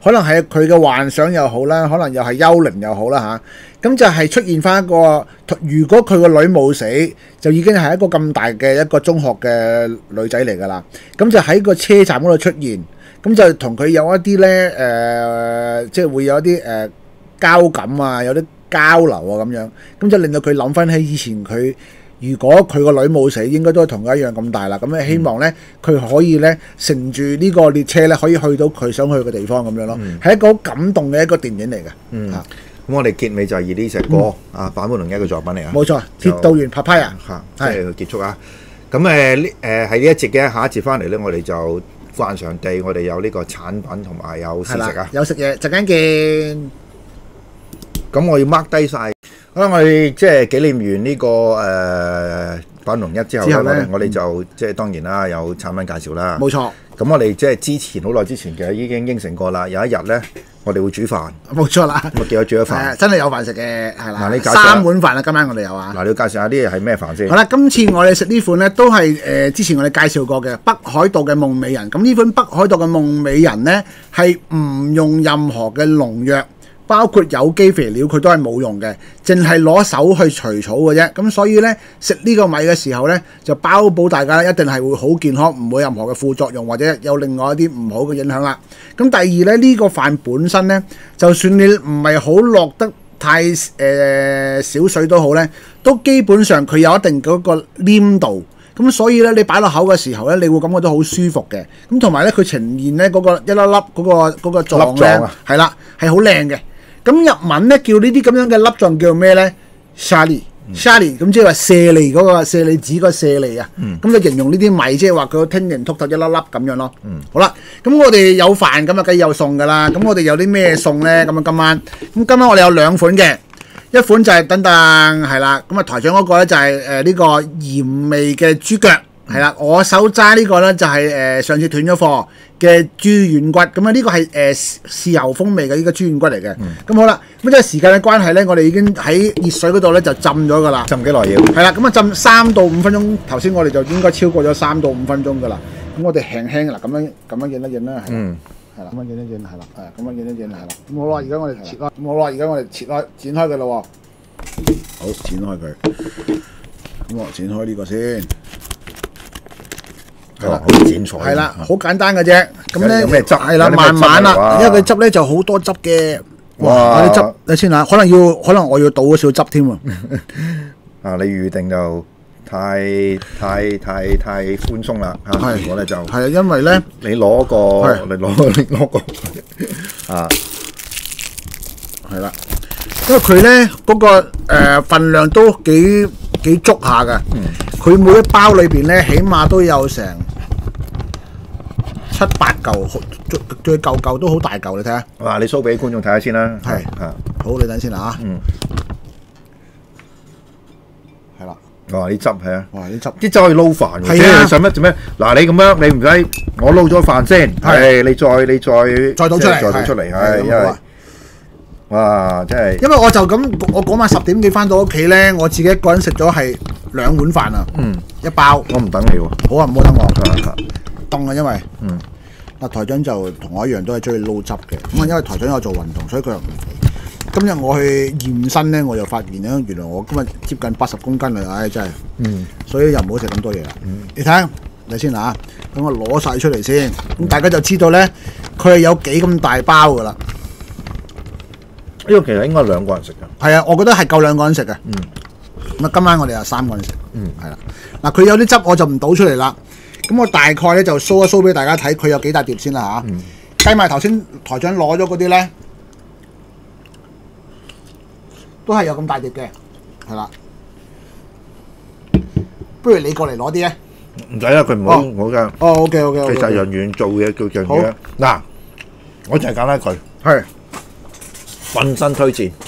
可能係佢嘅幻想又好啦，可能又係幽靈又好啦嚇。咁、啊、就係出現翻一個，如果佢個女冇死，就已經係一個咁大嘅一個中學嘅女仔嚟㗎啦。咁就喺個車站嗰度出現，咁就同佢有一啲咧誒，即係會有一啲誒、呃、交感啊，有啲交流啊咁樣，咁就令到佢諗翻起以前佢。如果佢個女冇死，應該都係同佢一樣咁大啦。咁咧希望咧，佢可以咧乘住呢個列車咧，可以去到佢想去嘅地方咁樣咯。係、嗯、一個好感動嘅一個電影嚟嘅。嗯，咁、啊、 我哋結尾就係以呢隻歌、嗯、啊，坂本龍一嘅作品嚟啊。 冇錯，鐵道員 Papaya 嚇，即係結束啊。咁誒呢誒喺呢一節嘅下一節翻嚟咧，我哋就慣常地，我哋有呢個產品同埋有試食啊。 有食嘢，陣間見。 咁我要 mark 低晒。咁我哋即係紀念完呢、這個誒坂本龍一之後咧，我哋我哋就即係當然啦，有產品介紹啦。冇錯。咁我哋即係之前好耐之前嘅已經應承過啦，有一日咧我哋會煮飯。冇錯啦。咁啊記得煮咗飯。真係有飯食嘅，係啦。嗱，你三碗飯啦，今晚我哋有啊。嗱，你要介紹下啲嘢係咩飯先？好啦，今次我哋食呢款咧都係誒、呃、之前我哋介紹過嘅北海道嘅夢美人。咁呢款北海道嘅夢美人咧係唔用任何嘅農藥。包括有機肥料佢都係冇用嘅，淨係攞手去除草嘅啫。咁所以呢，食呢個米嘅時候呢，就包保大家一定係會好健康，唔會有任何嘅副作用或者有另外一啲唔好嘅影響啦。咁第二呢，呢、呢個飯本身呢，就算你唔係好落得太誒、呃、少水都好呢，都基本上佢有一定嗰個黏度。咁所以咧，你擺落口嘅時候咧，你會感覺到好舒服嘅。咁同埋咧，佢呈現咧嗰個一粒粒嗰、嗰個嗰、嗰個狀咧，係啦，係好靚嘅。咁日文咧叫呢啲咁樣嘅粒狀叫咩咧 ？shari，shari，咁即係話舍利嗰個舍利子嗰個舍利啊。咁就形容呢啲米，即係話佢個聽形禿頭一粒粒咁樣咯。嗯、好啦，咁我哋有飯咁啊，梗係有餸噶啦。咁我哋有啲咩餸咧？咁啊，今晚咁今晚我哋有兩款嘅。一款就係等等係啦，咁啊台長嗰個咧就係誒呢個鹽味嘅豬腳係啦，我手揸呢個咧就係、是、誒、呃、上次斷咗貨嘅豬軟骨，咁啊呢個係誒豉油風味嘅呢個豬軟骨嚟嘅。咁、嗯、好啦，咁即係時間嘅關係咧，我哋已經喺熱水嗰度咧就浸咗噶啦。浸幾耐要？係啦，咁啊浸三到五分鐘。頭先我哋就應該超過咗三到五分鐘噶啦。咁我哋輕輕嗱咁樣咁樣影一影啦。嗯。係啦，咁樣影一影係啦，係咁樣影一影係啦。咁好啦，而家我哋切開，咁好啦，而家我哋切開，剪開佢咯喎。好，剪開佢。咁我剪開呢個先。係啦，好剪菜。係啦，好簡單嘅啫。咁咧，有咩汁？係啦，慢慢啦，因為佢汁咧就好多汁嘅。哇！啲汁，你先嚇，可能要，可能我要倒咗少汁添喎。啊，你預定就〜太太太太寬鬆啦嚇！我咧就係啊，因為咧你攞個你攞你攞個啊，係啦，因為佢咧嗰個誒份量都幾幾足下嘅。佢每一包裏邊咧，起碼都有成七八嚿，最嚿嚿都好大嚿，你睇下。嗱，你 show 俾觀眾睇下先啦。係啊，好，你等先啦嚇。嗯。哇！啲汁係啊，哇！啲汁啲汁可以撈飯喎，即係你使乜做咩？嗱，你咁樣你唔使，我撈咗飯先，係你再你再再倒出嚟，再倒出嚟，係因為哇，真係因為我就咁，我嗰晚十點幾翻到屋企咧，我自己一個人食咗係兩碗飯啊，嗯，一包，我唔等你喎，好啊，唔好等我，凍啊，因為嗯，阿台長就同我一樣都係中意撈汁嘅，咁啊，因為台長有做運動，所以佢又唔肥。今日我去驗身咧，我就發現咧，原來我今日接近八十公斤啦，唉，真係，嗯，所以又唔好食咁多嘢啦。嗯，你睇，你先嗱，等我攞晒出嚟先，咁大家就知道咧，佢係有幾咁大包噶啦。呢個其實應該兩個人食㗎。係啊，我覺得係夠兩個人食嘅。嗯，咁啊，今晚我哋有三個人食。嗯，係啦。嗱，佢有啲汁我就唔倒出嚟啦。咁我大概咧就 show 一 show 俾大家睇，佢有幾大碟先啦嚇。嗯。計埋頭先台長攞咗嗰啲咧。都係有咁大碟嘅，係啦。不如你過嚟攞啲咧？唔使啦，佢唔好我㗎。哦 ，OK OK。其實人員做嘢叫樣嘢。嗱，我就係簡單一句，係渾身推薦，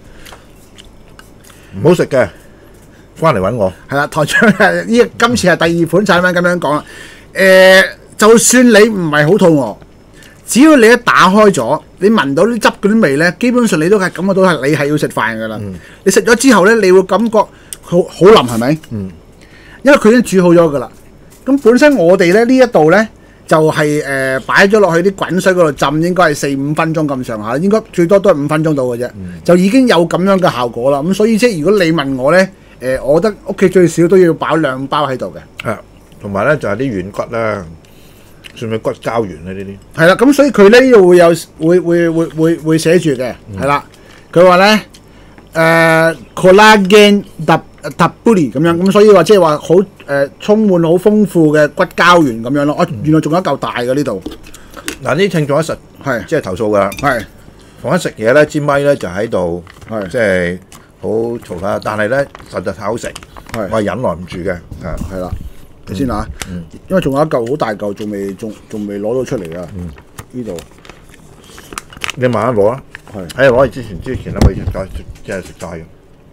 唔好食嘅，翻嚟揾我。係啦，台長呢今次係第二款產品咁樣講啦。誒，就算你唔係好肚餓。只要你一打開咗，你聞到啲汁嗰啲味咧，基本上你都係感覺到係你係要食飯噶啦。嗯、你食咗之後咧，你會感覺好好腍係咪？嗯，因為佢已經煮好咗噶啦。咁本身我哋咧呢一度咧就係誒擺咗落去啲滾水嗰度浸，應該係四五分鐘咁上下，應該最多都係五分鐘到嘅啫， 嗯、 就已經有咁樣嘅效果啦。咁所以即係如果你問我咧，誒、呃，我覺得屋企最少都要擺兩包喺度嘅。 係，同埋咧就係、是、啲軟骨啦，算唔算骨膠原咧？呢啲係啦，咁所以佢呢度會有會會會會會寫住嘅，係啦、嗯，佢話咧誒 collagen 特特 bully 咁樣，咁所以話即係話好誒充滿好豐富嘅骨膠原咁樣咯。哦，原來仲有一嚿大嘅呢度。 嗱，呢啲聽眾一實係即係投訴㗎， 係逢一食嘢咧支咪咧就喺度， 係即係好嘈啦。但係咧實在太好食， 係我係忍耐唔住嘅，係係啦，你先嚇，因為仲有一嚿好大嚿，仲未仲仲未攞到出嚟啊！呢度你慢慢攞啊， 係喺攞去之前之前咧可以食晒，即係食晒嘅。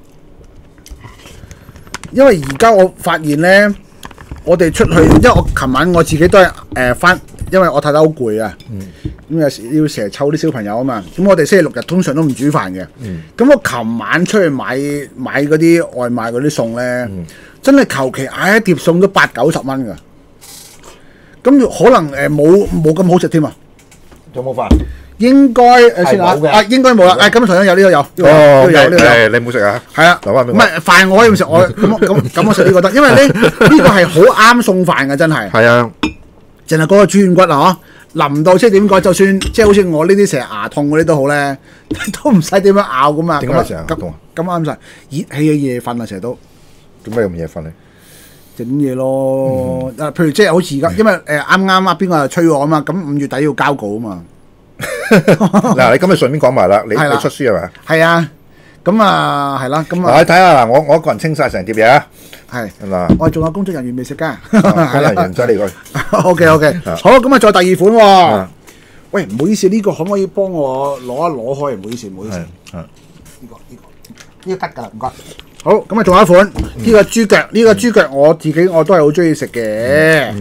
因為而家我發現咧，我哋出去，因為我琴晚我自己都係誒翻，因為我太太好攰啊，咁有時要成日湊啲小朋友啊嘛，咁我哋星期六日通常都唔煮飯嘅，咁、嗯、我琴晚出去買買嗰啲外賣嗰啲餸咧，嗯、真係求其嗌一碟餸都八九十蚊噶，咁可能誒冇冇咁好食添啊？ 有冇飯？ 應該誒先啊，啊應該冇啦，誒咁同樣有呢個有，呢個有呢個有， 你冇食啊？ 係啊， 留翻俾我。 唔係飯我可以唔食，我咁咁咁我食呢個得，因為咧呢個係好啱餸飯嘅，真係。 係啊， 淨係嗰個豬軟骨啊，嗬，淋到即係點講？就算即係好似我呢啲成日牙痛嗰啲都好咧，都唔使點樣咬噶嘛。 點解成日牙痛啊？ 咁啱晒，熱氣嘅夜瞓啊，成日都。 點解咁夜瞓咧？ 整嘢咯，啊，譬如即係好似而家，因為誒啱啱啊邊個又催我啊嘛，咁五月底要交稿啊嘛。 嗱，你今日順便講埋啦，你你出書係咪？ 係啊，咁啊係啦，咁啊。 嗱，你睇下嗱，我我一個人清晒成碟嘢啊。 係嗱， 我仲有工作人員未食㗎。 係啦，唔使理佢。 O K O K，好，咁啊再第二款喎。喂，唔好意思，呢個可唔可以幫我攞一攞開？唔好意思，唔好意思。係。呢個呢個呢個得㗎啦，唔該。好，咁啊仲有一款，呢個豬腳，呢個豬腳我自己我都係好中意食嘅。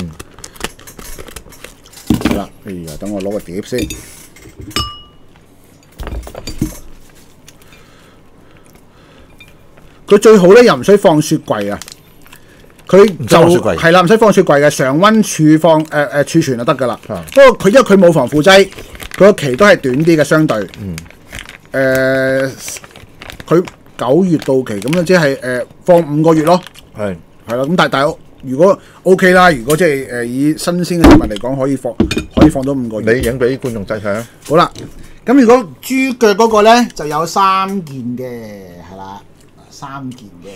好啦，哎呀，等我攞個碟先。佢最好咧，又唔使放雪櫃啊！佢就係啦，唔使放雪櫃嘅，常溫儲放誒誒儲存就得噶啦。不過佢因為佢冇防腐劑，佢個期都係短啲嘅，相對。嗯。誒，佢九月到期咁樣，即係誒放五個月咯。係係啦，咁但係但係如果 OK 啦，如果即係誒以新鮮嘅食物嚟講，可以放可以放到五個月。 你影俾觀眾睇睇啊！ 好啦，咁如果豬腳嗰個咧就有三件嘅，係啦。三件嘅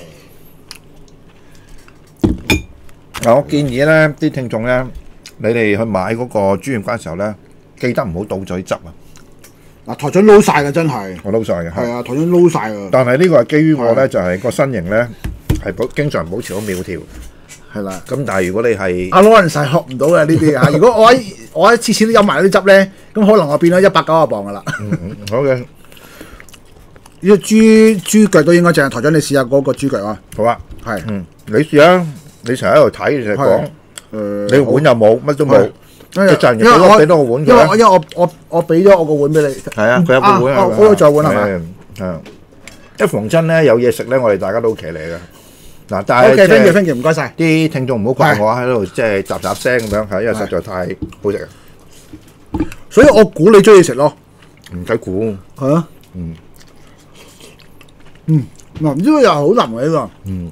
嗱，我建議咧啲聽眾咧，你哋去買嗰個豬軟骨嘅時候咧，記得唔好倒嘴汁啊！ 嗱，台長撈晒嘅真係， 我撈晒嘅， 係啊，台長撈晒嘅。 但係呢個係基於我咧，就係個身形咧係保經常保持好苗條， 係啦。咁但係如果你係阿羅人實學唔到嘅呢啲嚇，如果我喺我喺次次都飲埋啲汁咧，咁可能我變咗一百九十磅噶啦。 嗯嗯，好嘅。 呢個豬豬腳都應該正，台長你試下嗰個豬腳啊！ 好啊， 係， 嗯，你試啊！你成日喺度睇，你成日講，誒，你碗又冇，乜都冇，一陣又俾我俾多個碗佢。 因為因為我我我俾咗我個碗俾你。係啊，佢有個碗啊， 好咗再碗係咪？ 係。一逢真咧有嘢食咧，我哋大家都好騎呢嘅。嗱，但係 OK，thank you，thank you，唔該晒。 啲聽眾唔好怪我喺度，即係雜雜聲咁樣，係因為實在太好食啊！ 所以我估你中意食咯。 唔使估。 係啊。嗯。嗯，嗱，呢個又好腍嘅呢個。嗯，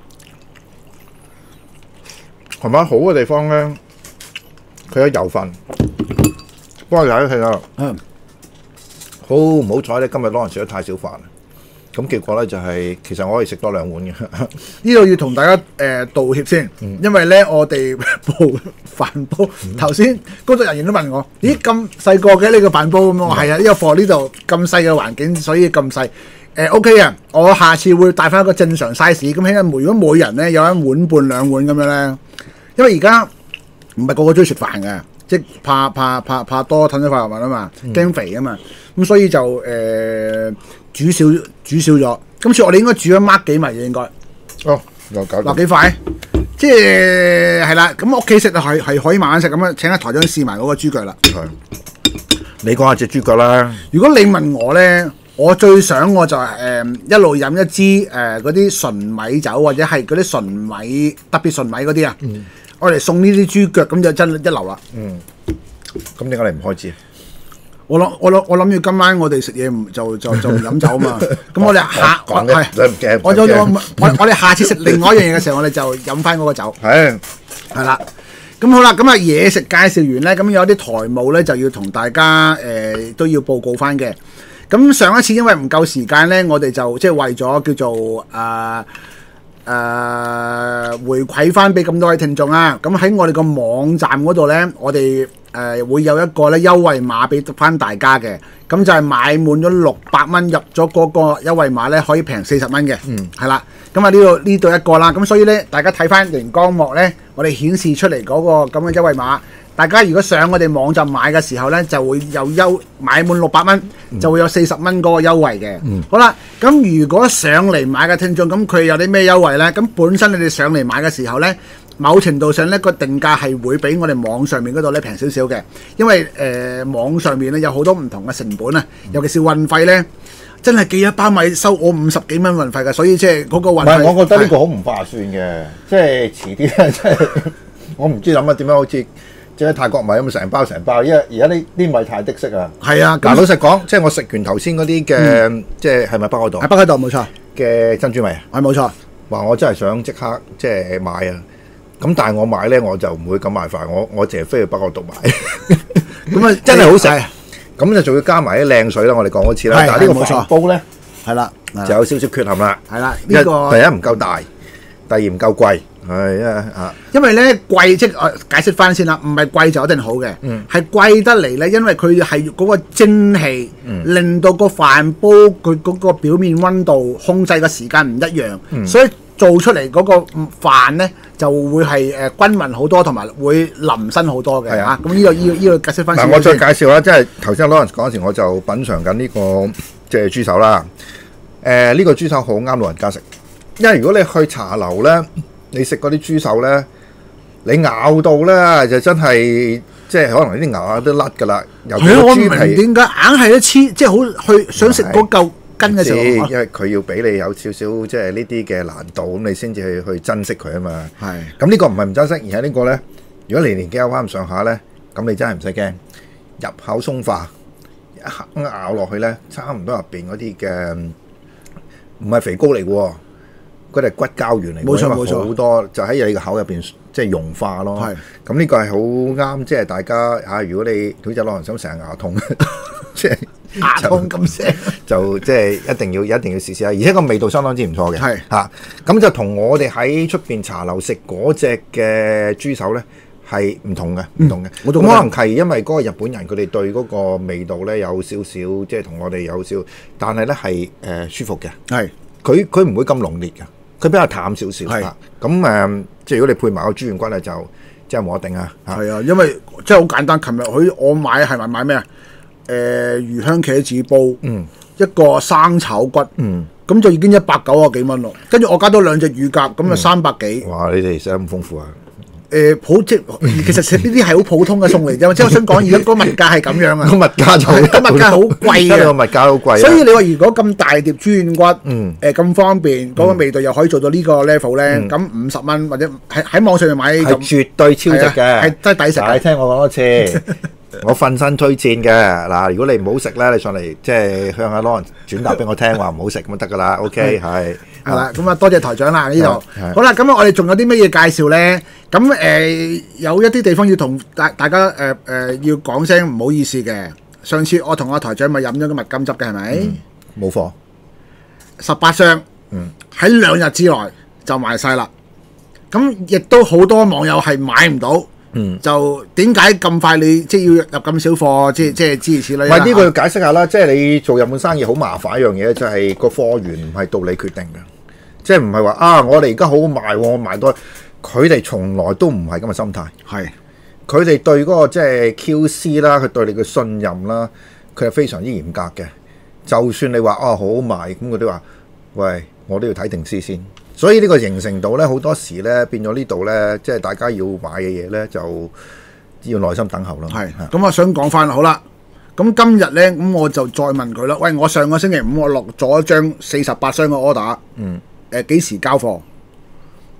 係咪好嘅地方咧？佢有油份，幫我睇睇啦。嗯，好唔好彩咧？今日攞人食得太少飯，咁結果咧就係、是、其實我可以食多兩碗嘅。 呢度要同大家誒、呃、道歉先，嗯、因為咧我哋部飯煲頭先工作人員都問我：咦，咁細個嘅呢個飯煲咁？我係啊，呢個貨呢度咁細嘅環境，所以咁細。誒 OK 啊！我下次會帶翻一個正常 size，咁起碼每如果每人咧有一碗半兩碗咁樣咧，因為而家唔係個個中意食飯嘅，即係怕怕怕怕多吞咗飯入物啊嘛，驚肥啊嘛，咁所以就誒、呃、煮少煮少咗。今次我哋應該煮咗孖幾米嘅應該。 哦，又搞嗱幾快，即係係啦。咁屋企食係係可以慢慢食咁樣。請阿台長試埋嗰個豬腳啦。 係，你講下隻豬腳啦。 如果你問我咧？我最想我就係、是、誒、呃、一路飲一支誒嗰啲純米酒或者係嗰啲純米特別純米嗰啲啊，嗯、 我哋送呢啲豬腳，咁就真一流啦。 嗯，咁點解你唔開支？ 我諗我諗我諗住今晚我哋食嘢唔就就就唔飲酒啊嘛。咁我哋下講嘅，你唔驚？ 我我我我哋下次食另外一樣嘢嘅時候，我哋就飲翻嗰個酒。 係係啦。咁好啦，咁啊嘢食介紹完咧，咁有啲台務咧就要同大家誒、呃、都要報告翻嘅。咁上一次因為唔夠時間咧，我哋就即係為咗叫做誒誒、呃呃、回饋翻俾咁多位聽眾啊。咁喺我哋個網站嗰度咧，我哋誒、呃、會有一個咧優惠碼俾翻大家嘅。咁就係買滿咗六百蚊入咗嗰個優惠碼咧，可以平四十蚊嘅。嗯，係啦。咁啊呢度呢度一個啦。咁所以咧，大家睇翻熒光幕咧，我哋顯示出嚟嗰個咁嘅優惠碼。大家如果上我哋網站買嘅時候咧，就會有優買滿六百蚊，就會有四十蚊嗰個優惠嘅。嗯、好啦，咁如果上嚟買嘅聽眾，咁佢有啲咩優惠咧？咁本身你哋上嚟買嘅時候咧，某程度上咧個定價係會比我哋網上面嗰度咧平少少嘅，因為誒、呃、網上面咧有好多唔同嘅成本啊，尤其是運費咧，真係寄一包米收我五十幾蚊運費嘅，所以即係嗰個運費。 唔係，我覺得呢個好唔划算嘅，即係遲啲咧，即係我唔知諗下點樣好似。即係泰國米咁成包成包，因為而家呢啲米太的色啊。 係啊， 嗱老實講，即係我食完頭先嗰啲嘅，即係係咪北海道？ 係北海道冇錯嘅珍珠米啊， 係冇錯。 話我真係想即刻即係買啊！咁但係我買咧，我就唔會咁買快，我我淨係飛去北海道買。咁啊，真係好食。咁就仲要加埋啲靚水啦，我哋講嗰次啦。但係呢個飯煲咧， 係啦， 就有少少缺陷啦。 係啦，呢個第一唔夠大，第二唔夠貴。係啊， 因為咧貴即係我解釋翻先啦，唔係貴就一定好嘅，係、嗯、貴得嚟咧，因為佢係嗰個蒸氣，嗯、令到個飯煲佢嗰個表面溫度控制嘅時間唔一樣，嗯、所以做出嚟嗰個飯咧就會係誒均勻好多，同埋會腍身好多嘅嚇。咁呢度呢度呢度解釋翻先。嗱， 我再介紹啦，即係頭先 Lawrence 講嗰時，我就品嚐緊呢個即係豬手啦。誒、呃，呢、呢個豬手好啱老人家食，因為如果你去茶樓咧。你食嗰啲豬手咧，你咬到咧就真係即係可能啲牙都甩㗎啦。係啊，我唔明點解硬係一黐，即係好去想食嗰嚿筋嘅時候，因為佢要俾你有少少即係呢啲嘅難度，咁你先至去去珍惜佢啊嘛。係。咁呢個唔係唔珍惜，而係呢個咧，如果你年紀有翻咁上下咧，咁你真係唔使驚，入口鬆化，一刻咬落去咧，差唔多入邊嗰啲嘅唔係肥膏嚟嘅喎。嗰啲係骨膠原嚟，冇錯冇錯，好多就喺你個口入邊即係溶化咯。係咁呢個係好啱，即係大家嚇。如果你好似攞人手成日牙痛，即係牙痛咁聲，就即係一定要一定要試試下。而且個味道相當之唔錯嘅。係嚇，咁就同我哋喺出邊茶樓食嗰隻嘅豬手咧係唔同嘅，唔同嘅。我可能係因為嗰個日本人佢哋對嗰個味道咧有少少，即係同我哋有少，但係咧係誒舒服嘅。係佢佢唔會咁濃烈嘅。佢比較淡少少，係咁誒，即係如果你配埋個豬軟骨咧，就真係冇得頂啊！係啊，因為即係好簡單。琴日佢我買係咪買咩啊？誒魚香茄子煲，嗯，一個生炒骨，嗯，咁就已經一百九啊幾蚊咯。跟住我加多兩隻乳鴿，咁就三百幾。哇！你哋食得咁豐富啊！誒普即其實食呢啲係好普通嘅餸嚟啫，即係我想講而家個物價係咁樣啊，個物價就個物價好貴啊，個物價好貴。所以你話如果咁大碟豬軟骨，嗯，誒咁方便，嗰個味道又可以做到呢個 level 咧，咁五十蚊或者喺喺網上面買係絕對超值嘅，係真係抵食嘅。你聽我講多次，我瞓身推薦嘅嗱，如果你唔好食咧，你上嚟即係向阿 Lawrence 轉達俾我聽話唔好食咁就得噶啦。OK 係。係啦，咁啊多謝台長啦呢度。好啦，咁啊我哋仲有啲乜嘢介紹咧？咁誒、呃、有一啲地方要同大大家誒誒、呃呃、要講聲唔好意思嘅。上次我同阿台長咪飲咗個蜜柑汁嘅係咪？冇貨，十八箱，嗯，喺兩日之內就賣晒啦。咁亦都好多網友係買唔到。嗯，就點解咁快你即係要入咁少貨，即係即係諸如此類。唔係呢個要解釋下啦，即係你做日本生意好麻煩一樣嘢，就係個貨源唔係到你決定嘅，即係唔係話啊我哋而家好好賣，我賣多，佢哋從來都唔係咁嘅心態。係，佢哋對嗰個即係 Q C 啦，佢對你嘅信任啦，佢係非常之嚴格嘅。就算你話啊好好賣，咁佢都話喂，我都要睇定先先。所以呢個形成到咧，好多時咧變咗呢度咧，即係大家要買嘅嘢咧，就要耐心等候咯。係，咁我想講翻好啦。咁今日咧，咁我就再問佢啦。喂，我上個星期五我落咗一張四十八箱嘅 order，嗯，誒幾時交貨？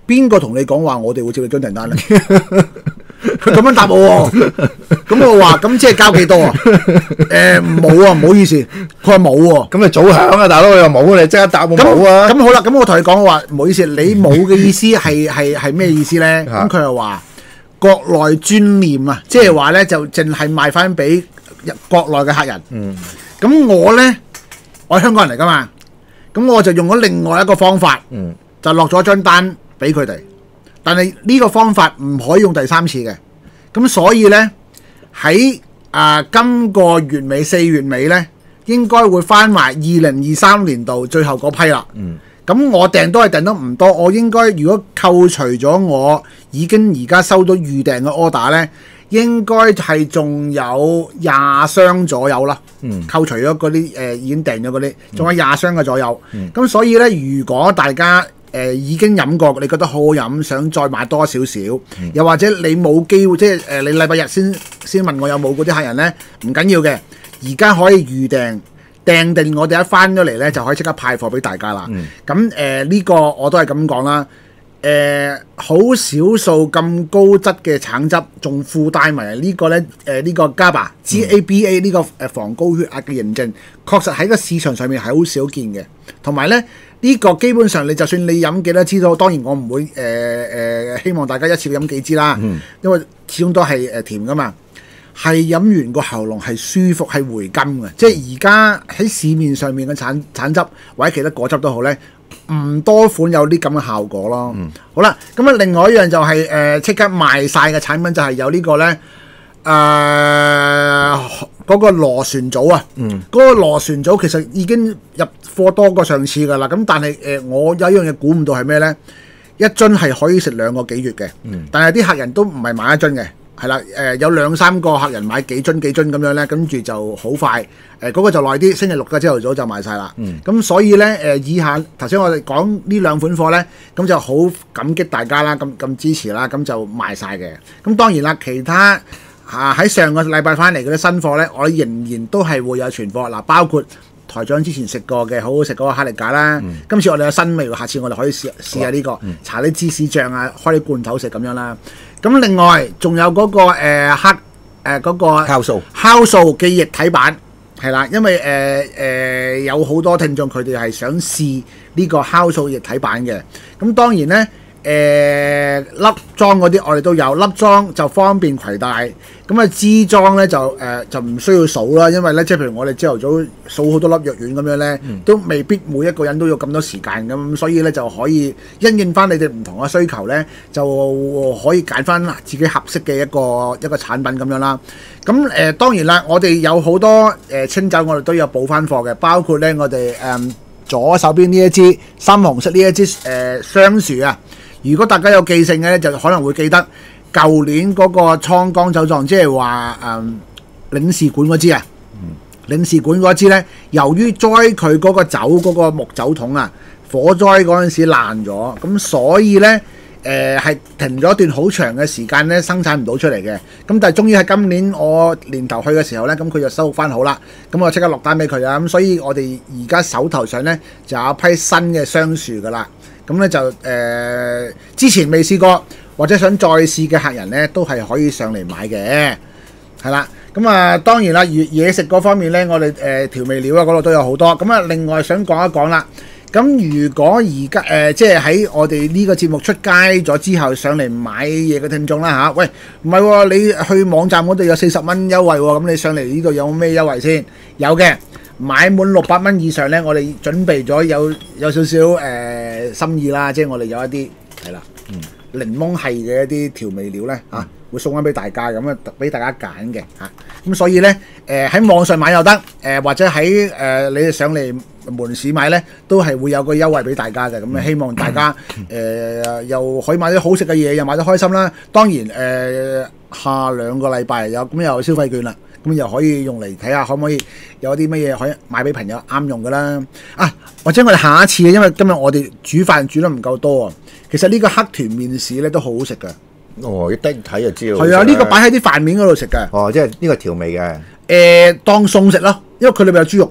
邊個同你講話我哋會接你張訂單咧？佢咁樣答我喎，咁我話咁即係交幾多啊？誒冇啊，唔好意思，佢話冇喎。 咁你早響啊，大佬，你話冇，你即刻答我冇啊。 咁好啦，咁我同佢講我話唔好意思，你冇嘅意思係係係咩意思咧？咁佢又話國內專念啊，即係話咧就淨係賣翻俾國內嘅客人。嗯。咁我咧，我係香港人嚟㗎嘛，咁我就用咗另外一個方法，嗯，就落咗張單俾佢哋。但係呢個方法唔可以用第三次嘅，咁所以呢，喺啊、呃、今個月尾四月尾呢，應該會翻埋二零二三年度最後嗰批啦。嗯，咁我訂都係訂得唔多，我應該如果扣除咗我已經而家收到預訂嘅 order 呢，應該係仲有廿箱左右啦。嗯，扣除咗嗰啲誒已經訂咗嗰啲，仲有廿箱嘅左右。嗯，咁所以呢，如果大家誒、呃、已經飲過，你覺得好好飲，想再買多少少，嗯、又或者你冇機會，即係誒、呃、你禮拜日先先問我有冇嗰啲客人呢？唔緊要嘅，而家可以預訂訂定，我哋一翻咗嚟呢，就可以即刻派貨俾大家啦。咁誒呢個我都係咁講啦。誒、呃、好少數咁高質嘅橙汁，仲附帶埋呢個呢，誒、呃、呢、呢個 G A B A G A B A 呢個誒防高血壓嘅認證，確實喺個市場上面係好少見嘅，同埋呢。呢個基本上你就算你飲幾多支都，當然我唔會誒誒、呃、希望大家一次飲幾支啦，嗯、因為始終都係誒甜噶嘛，係飲完個喉嚨係舒服係回甘嘅，即係而家喺市面上面嘅橙橙汁或者其他果汁都好咧，唔多款有啲咁嘅效果咯。嗯、好啦，咁啊另外一樣就係誒即刻賣晒嘅產品就係有個呢個咧誒。呃嗰個螺旋藻啊，嗰、嗯、個螺旋藻其實已經入貨多過上次㗎啦。咁但係誒、呃，我有一樣嘢估唔到係咩呢？一樽係可以食兩個幾月嘅，嗯、但係啲客人都唔係買一樽嘅，係啦誒，有兩三個客人買幾樽幾樽咁樣呢，跟住就好快誒嗰、呃嗰個就耐啲，星期六嘅朝頭早就賣晒啦。咁、嗯、所以呢，誒、呃，以下頭先我哋講呢兩款貨呢，咁就好感激大家啦，咁咁支持啦，咁就賣晒嘅。咁當然啦，其他。啊！喺上個禮拜翻嚟嗰啲新貨呢，我仍然都係會有存貨嗱，包括台長之前食過嘅好好食嗰個哈利架啦。嗯、今次我哋有新味喎，下次我哋可以試試下呢、呢個，嗯、搽啲芝士醬啊，開啲罐頭食咁樣啦。咁另外仲有嗰、嗰個、呃、黑誒嗰、呃嗰個酵素酵素嘅液體版係啦，因為誒誒、呃呃、有好多聽眾佢哋係想試呢個酵素液體版嘅。咁當然呢。誒、呃、粒裝嗰啲我哋都有，粒裝就方便攜帶，咁啊支裝咧就誒、呃、就唔需要數啦，因為咧即係譬如我哋朝頭早數好多粒藥丸咁樣咧，嗯、都未必每一個人都有咁多時間咁，所以咧就可以因應翻你哋唔同嘅需求咧，就可以揀翻自己合適嘅一個一個產品咁樣啦。咁誒、呃、當然啦，我哋有好多誒、呃、清酒，我哋都有補翻貨嘅，包括咧我哋誒、呃、左手邊呢一支深紅色呢一支誒雙樹啊。如果大家有記性嘅咧，就可能會記得舊年嗰個倉江酒莊，即係話誒領事館嗰支啊。嗯、領事館嗰支咧，由於災佢嗰個酒嗰個木酒桶啊，火災嗰陣時爛咗，咁所以咧誒係停咗一段好長嘅時間咧，生產唔到出嚟嘅。咁但係終於喺今年我年頭去嘅時候咧，咁佢就收復翻好啦。咁我即刻落單俾佢啊。咁所以我哋而家手頭上咧就有一批新嘅雙樹噶啦。咁咧就誒、呃、之前未試過或者想再試嘅客人咧，都係可以上嚟買嘅，係啦。咁啊當然啦，嘢嘢食嗰方面咧，我哋誒、呃、調味料啊嗰度都有好多。咁啊另外想講一講啦。咁如果而家誒即係喺我哋呢個節目出街咗之後上嚟買嘢嘅聽眾啦嚇，喂唔係喎，你去網站嗰度有四十蚊優惠喎，咁你上嚟呢度有咩優惠先？有嘅。買滿六百蚊以上咧，我哋準備咗有有少少誒、呃、心意啦，即係我哋有一啲係啦，嗯、檸檬係嘅一啲調味料咧嚇、嗯啊，會送翻俾大家咁啊，俾大家揀嘅嚇。咁所以咧誒喺網上買又得，誒、呃、或者喺誒、呃、你哋上嚟門市買咧，都係會有個優惠俾大家嘅。咁啊、嗯，希望大家誒、呃、又可以買啲好食嘅嘢，又買得開心啦。當然誒、呃、下兩個禮拜有咁又有消費券啦。咁又可以用嚟睇下，可唔可以有啲乜嘢可以買俾朋友啱用㗎啦？啊，或者我哋下一次，因為今日我哋煮飯煮得唔夠多啊。其實呢個黑豚面豉咧都好好食㗎。 哦，一睇睇就知道。 係啊，呢、呢個擺喺啲飯面嗰度食㗎。 哦，即係呢個調味嘅。 誒、呃，當餸食咯，因為佢裏邊有豬肉嘅。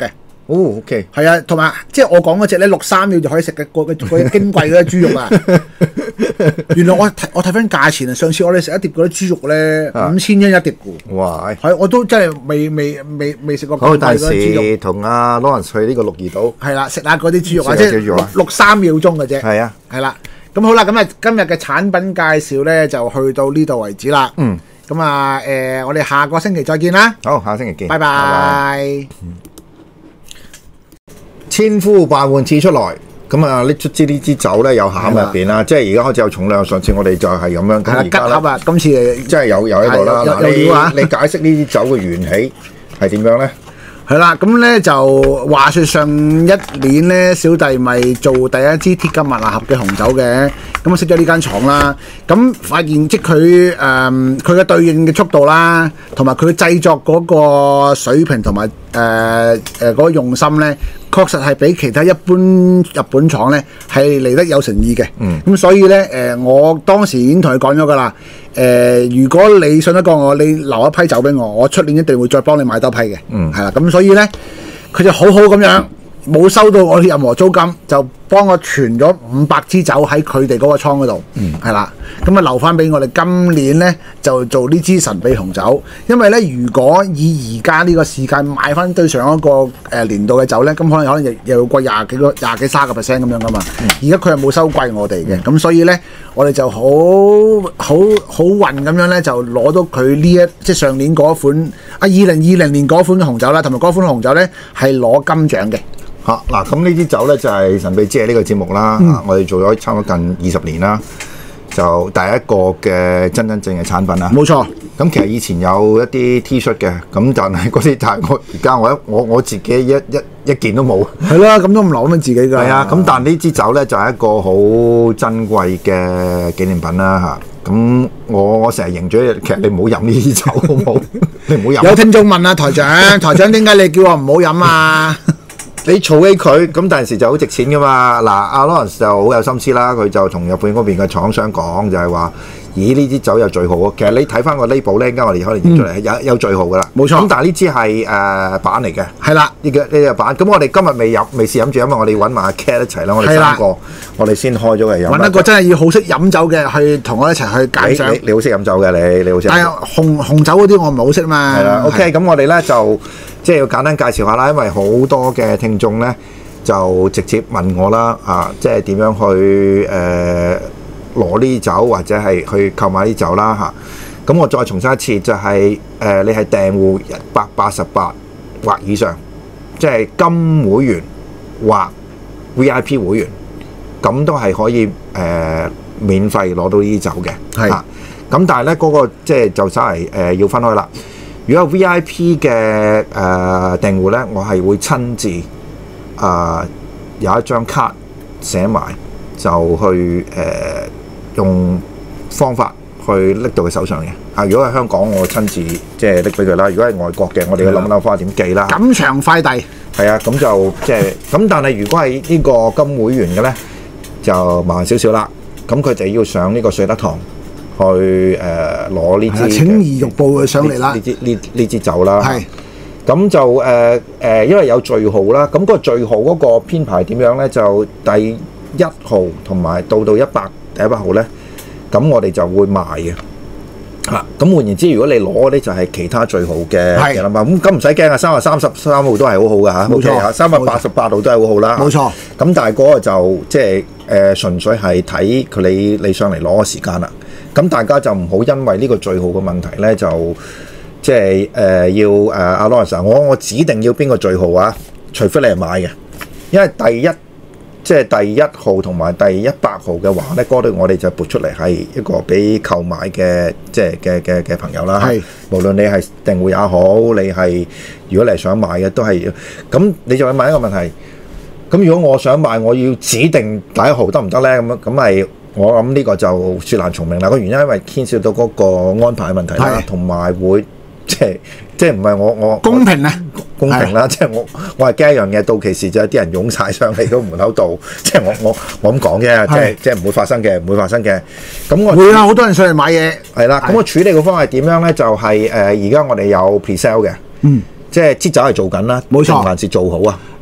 哦，OK， 係啊，同埋即係我講嗰隻咧六三秒就可以食嘅嗰嗰嗰啲矜貴嗰啲豬肉啊。原來我睇我睇翻價錢啊，上次我哋食一碟嗰啲豬肉咧五千蚊一碟嘅。 哇！ 係我都真係未未未未食過咁好， 貴嗰第啲豬肉。 時同阿 Lawrence 去呢個鹿兒島。 係啦，食下嗰啲豬肉啊，即係食下豬肉啊六三秒鐘嘅啫。 係啊， 係啦。咁好啦，咁啊今日嘅產品介紹咧就去到呢度為止啦。 嗯。 咁啊誒，我哋下個星期再見啦。 好，下星期見。 拜拜。 千呼萬喚始出來，咁啊拎出支呢支酒咧有餡入邊啦，即係而家開始有重量。上次我哋就係咁樣，咁係啦，吉而家咧盒啊，今次誒即係有有喺度啦。 係有嗱， 有料啊你你解釋呢啲酒嘅緣起係點樣咧？ 係啦，咁咧就話説上一年咧，小弟咪做第一支鐵金麥納盒嘅紅酒嘅，咁我識咗呢間廠啦，咁發現即佢誒佢嘅對應嘅速度啦，同埋佢嘅製作嗰個水平同埋誒誒嗰個用心咧，確實係比其他一般日本廠咧係嚟得有誠意嘅。 嗯， 咁所以咧誒、呃，我當時已經同佢講咗噶啦。誒、呃，如果你信得過我，你留一批酒俾我，我出年一定會再幫你買多批嘅。 嗯， 係啦，咁所以咧，佢就好好咁樣，冇收到我任何租金，就幫我存咗五百支酒喺佢哋嗰個倉嗰度。嗯，係啦，咁啊留翻俾我哋今年咧就做呢支神秘紅酒。因為咧，如果以而家呢個時間買翻對上一個誒年度嘅酒咧，咁可能可能又又要貴廿幾個廿幾卅個 percent 咁樣噶嘛。而家佢係冇收貴我哋嘅，咁、嗯、所以咧。我哋就好好好運咁樣咧，就攞到佢呢一即係上年嗰款啊，二零二零年嗰款嘅紅酒啦，同埋嗰款紅酒咧係攞金獎嘅。 嚇嗱，咁呢啲酒咧就係神秘之夜呢個節目啦。嗯、我哋做咗差唔多近二十年啦，就第一個嘅真真正嘅產品啦。 冇錯。咁其實以前有一啲 T 恤嘅，咁但係嗰啲就係我而家我一我我自己一一一件都冇。係啦，咁都唔留俾自己㗎。 係啊，咁但係呢支酒咧就係一個好珍貴嘅紀念品啦嚇。咁我我成日認咗，其實你唔好飲呢啲酒好唔好？你唔好飲。 有聽眾問啊，台長，台長點解你叫我唔好飲啊？ 你儲起佢，咁第陣時就好值錢噶嘛。嗱，阿 Lawrence 就好有心思啦，佢就同日本嗰邊嘅廠商講，就係話：咦，呢支酒有序號啊！其實你睇翻個 label 咧，而家我哋可能影出嚟，有有序號噶啦。冇錯。咁但係呢支係誒版嚟嘅。係啦，呢個呢個版。咁我哋今日未飲，未試飲住，因為我哋揾埋阿 Cat 一齊啦。我哋三個，我哋先開咗嚟飲。揾一個真係要好識飲酒嘅，去同我一齊去介紹。你你好識飲酒嘅，你你好識。但係紅紅酒嗰啲我唔係好識嘛。係啦。OK，咁我哋咧就。即係要簡單介紹下啦，因為好多嘅聽眾咧就直接問我啦，啊，即係點樣去誒攞呢啲酒或者係去購買呢啲酒啦嚇。咁、啊、我再重申一次，就係、是、誒、呃、你係訂戶一百八十八或以上，即係金會員或 V I P 會員，咁都係可以誒、呃、免費攞到呢啲酒嘅。係。咁、啊、但係咧嗰個即係就稍為誒、呃、要分開啦。如果 V I P 嘅誒、呃、訂戶咧，我係會親自誒、呃、有一張卡寫埋，就去誒、呃、用方法去拎到佢手上嘅。啊，如果係香港，我親自即係拎俾佢啦。如果係外國嘅，我哋要諗諗方法點寄啦。錦長快遞係啊，咁就即係咁。但係如果係呢個金會員嘅咧，就麻煩少少啦。咁佢哋要上呢個瑞德堂。去誒攞呢支，請移玉步上嚟啦！呢支呢呢支酒啦，係咁就誒誒、呃，因為有序號啦。咁、那個序號嗰個編排點樣咧？就第一號同埋到到一百第一百號咧，咁我哋就會賣嘅。嚇、啊！咁換言之，如果你攞咧，就係其他序號嘅嘅啦嘛。咁咁唔使驚啊，三百三十三號都係好好嘅嚇。冇錯啊，三百八十八號都係好好啦。冇錯。咁但係嗰個就即係誒純粹係睇佢你你上嚟攞嘅時間啦。咁大家就唔好因為呢個序號嘅問題咧，就即係誒要誒阿 Lawrence，我我指定要邊個序號啊？除非你係買嘅，因為第一即係第一號同埋第一百號嘅話咧，嗰度我哋就撥出嚟係一個俾購買嘅即係嘅嘅嘅朋友啦。係，無論你係訂戶也好，你係如果你係想買嘅都係，咁你就會問一個問題。咁如果我想買，我要指定第一號得唔得咧？咁樣咁係。我諗呢個就説難從命啦。個原因因為牽涉到嗰個安排嘅問題啦，同埋會即係即係唔係我我公平咧？公平啦，即係我我係驚一樣嘢，到期時就有啲人湧晒上嚟個門口度，即係我我我咁講啫，即係即係唔會發生嘅，唔會發生嘅。咁我會啊，好多人上嚟買嘢係啦。咁我處理嘅方法係點樣咧？就係誒而家我哋有 pre-sale 嘅，嗯，即係支酒係做緊啦，冇錯，凡事做好啊。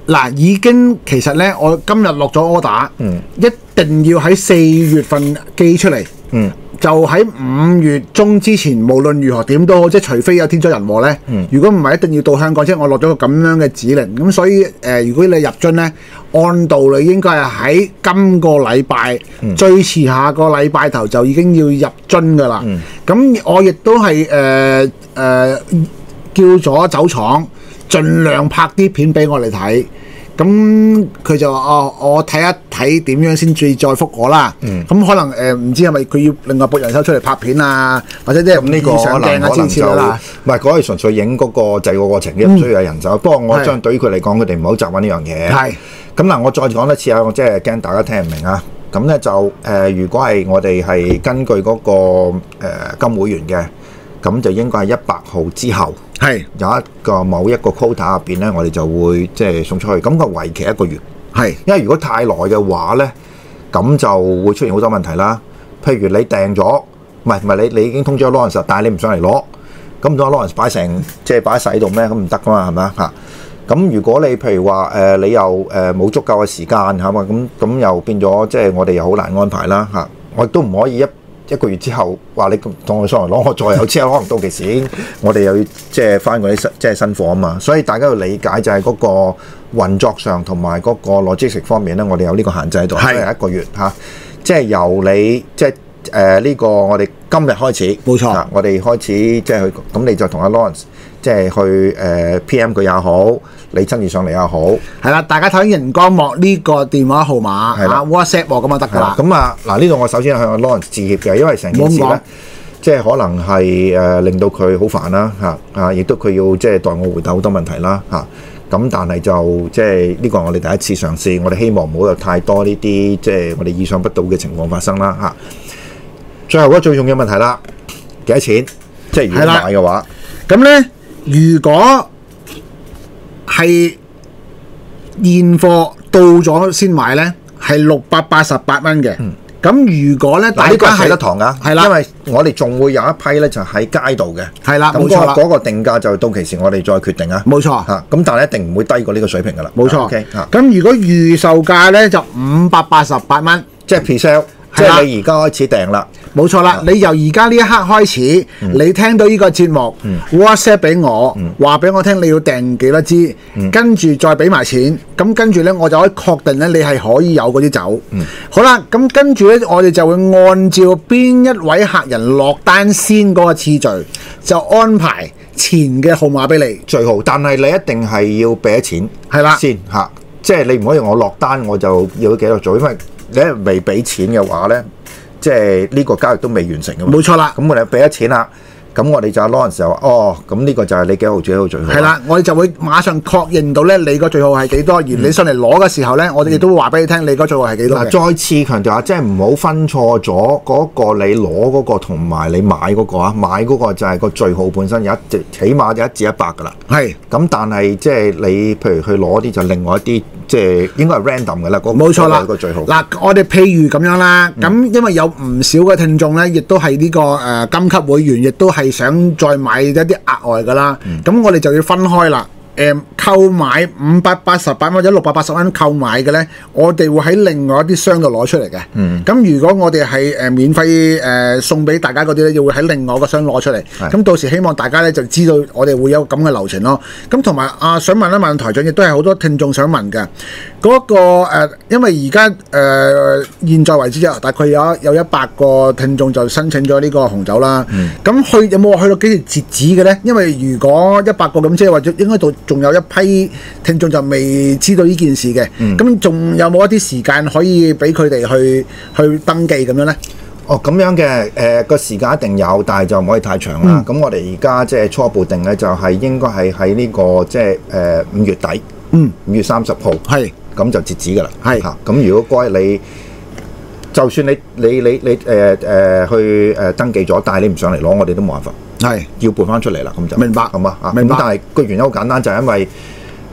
嗱，已經其實咧，我今日落咗 order， 嗯， 一定要喺四月份寄出嚟。 嗯。 就喺五月中之前，無論如何點都好，即係除非有天災人禍咧。 嗯、 如果唔係，一定要到香港。即係我落咗個咁樣嘅指令。咁所以誒、呃，如果你入樽咧，按道理應該係喺今個禮拜， 嗯、最遲下個禮拜頭就已經要入樽噶啦。咁、 嗯、 我亦都係誒誒叫咗酒廠，盡量拍啲片俾我哋睇。咁佢就話：哦，我睇一睇點樣先至再覆我啦。咁、嗯、可能誒唔、呃、知係咪佢要另外撥人手出嚟拍片啊，或者即係呢個上鏡啊之類啦。 唔係，嗰係純粹影嗰個製個過程嘅，唔、嗯、需要有人手。不過我將對於佢嚟講，佢哋唔好習慣呢樣嘢。係。咁嗱，我再講一次啊，我即係驚大家聽唔明啊。咁咧就誒、呃，如果係我哋係根據嗰、那個、呃、金會員嘅，咁就應該係一百號之後。係有一個某一個 quota 入邊咧，我哋就會即係送出去。咁個為期一個月，係因為如果太耐嘅話咧，咁就會出現好多問題啦。譬如你訂咗，唔係唔係你你已經通知咗 Lawrence，但係你唔上嚟攞，咁唔通 Lawrence 擺成即係擺喺洗度咩？咁唔得噶嘛，係咪啊？嚇！咁如果你譬如話誒、呃、你又誒冇、呃、足夠嘅時間係嘛，咁咁又變咗即係我哋又好難安排啦嚇。我亦都唔可以一一個月之後話你同我上嚟攞，我再有車可能到期時，我哋又要即係翻嗰啲新即係新貨啊嘛，所以大家要理解就係嗰個運作上同埋嗰個 logistics 方面咧，我哋有呢個限制喺度，係一個月嚇、啊，即係由你即係誒呢個我哋今日開始，冇錯，啊、我哋開始即係去咁你就同阿 Lawrence 即係去誒、呃、P M 佢也好，你親自上嚟也好，係啦，大家睇熒光幕呢個電話號碼，係啦 WhatsApp 我咁就得㗎啦。咁啊嗱，呢度我首先向阿 Lawrence 致歉嘅，因為成件事咧，即係可能係誒、呃、令到佢好煩啦嚇啊，亦都佢要即係代我回答好多問題啦嚇。咁、啊、但係就即係呢個係我哋第一次嘗試，我哋希望唔好有太多呢啲即係我哋意想不到嘅情況發生啦嚇、啊。最後嗰個最重要問題啦，幾多錢？即係如果買嘅話，咁咧。如果係現貨到咗先買咧，係六百八十八蚊嘅。咁、嗯、如果咧，大家係得堂噶，係啦，因為我哋仲會有一批咧，就喺街度嘅，係啦，冇錯啦。嗰個定價就到期時我哋再決定啊。冇錯嚇，咁但係一定唔會低過呢個水平噶啦。冇錯。OK 嚇。咁如果預售價咧就五百八十八蚊，即係 pre-sale。即係你而家開始訂啦，冇錯啦。你由而家呢一刻開始，嗯、你聽到呢個節目、嗯、，WhatsApp 俾我，話俾、嗯、我聽你要訂幾多支，嗯、跟住再俾埋錢，咁跟住咧我就可以確定咧你係可以有嗰啲酒。嗯、好啦，咁跟住咧我哋就會按照邊一位客人落單先嗰個次序，就安排前嘅號碼俾你最好。但係你一定係要俾錢，係啦先嚇，即係你唔可以我落單我就要幾多做，因為你未俾錢嘅話咧，即係呢個交易都未完成嘅嘛。冇錯啦，咁我哋俾咗錢啦，咁我哋就攞陣時候話，哦，咁呢個就係你幾號最好最好。係啦，我哋就會馬上確認到咧，你個最好係幾多，而你上嚟攞嘅時候咧，我哋亦都會話俾你聽，你個最好係幾多。嗱，再次強調下，即係唔好分錯咗嗰個你攞嗰個同埋你買嗰個啊，買嗰個就係個最好本身有一隻，起碼有一至一百㗎啦。係，咁但係即係你譬如去攞啲就另外一啲。即係應該係 random 嘅啦，嗰冇錯啦，個最好。嗱，我哋譬如咁樣啦，咁、嗯、因為有唔少嘅聽眾咧，亦都係呢、這個誒、呃、金級會員，亦都係想再買一啲額外嘅啦。咁、嗯、我哋就要分開啦。誒、呃、購買五百八十八蚊或者六百八十蚊購買嘅咧，我哋會喺另外一啲箱度攞出嚟嘅。咁、嗯、如果我哋係誒免費誒、呃、送俾大家嗰啲咧，又會喺另外一個箱攞出嚟。咁到時希望大家咧就知道我哋會有咁嘅流程咯。咁同埋啊，想問一問台長，亦都係好多聽眾想問嘅嗰、那個、呃、因為而家誒現在為止就大概有有一百個聽眾就申請咗呢個紅酒啦。咁、嗯、去有冇去到幾時截止嘅咧？因為如果一百個咁，即係話應該到。仲有一批聽眾就未知道呢件事嘅，咁仲、嗯、有冇一啲時間可以俾佢哋去去登記咁樣呢？哦，咁樣嘅，誒、呃、個時間一定有，但係就唔可以太長啦。咁、嗯、我哋而家即係初步定咧，就係應該係喺呢個即係誒五月底，嗯，五月三十號，係咁就截止㗎啦。係嚇，咁如果該你，就算你你你你誒誒、呃、去誒登記咗，但係你唔上嚟攞，我哋都冇辦法。係要撥翻出嚟啦，咁就明白咁啊！明白。但係個原因好簡單，就係因為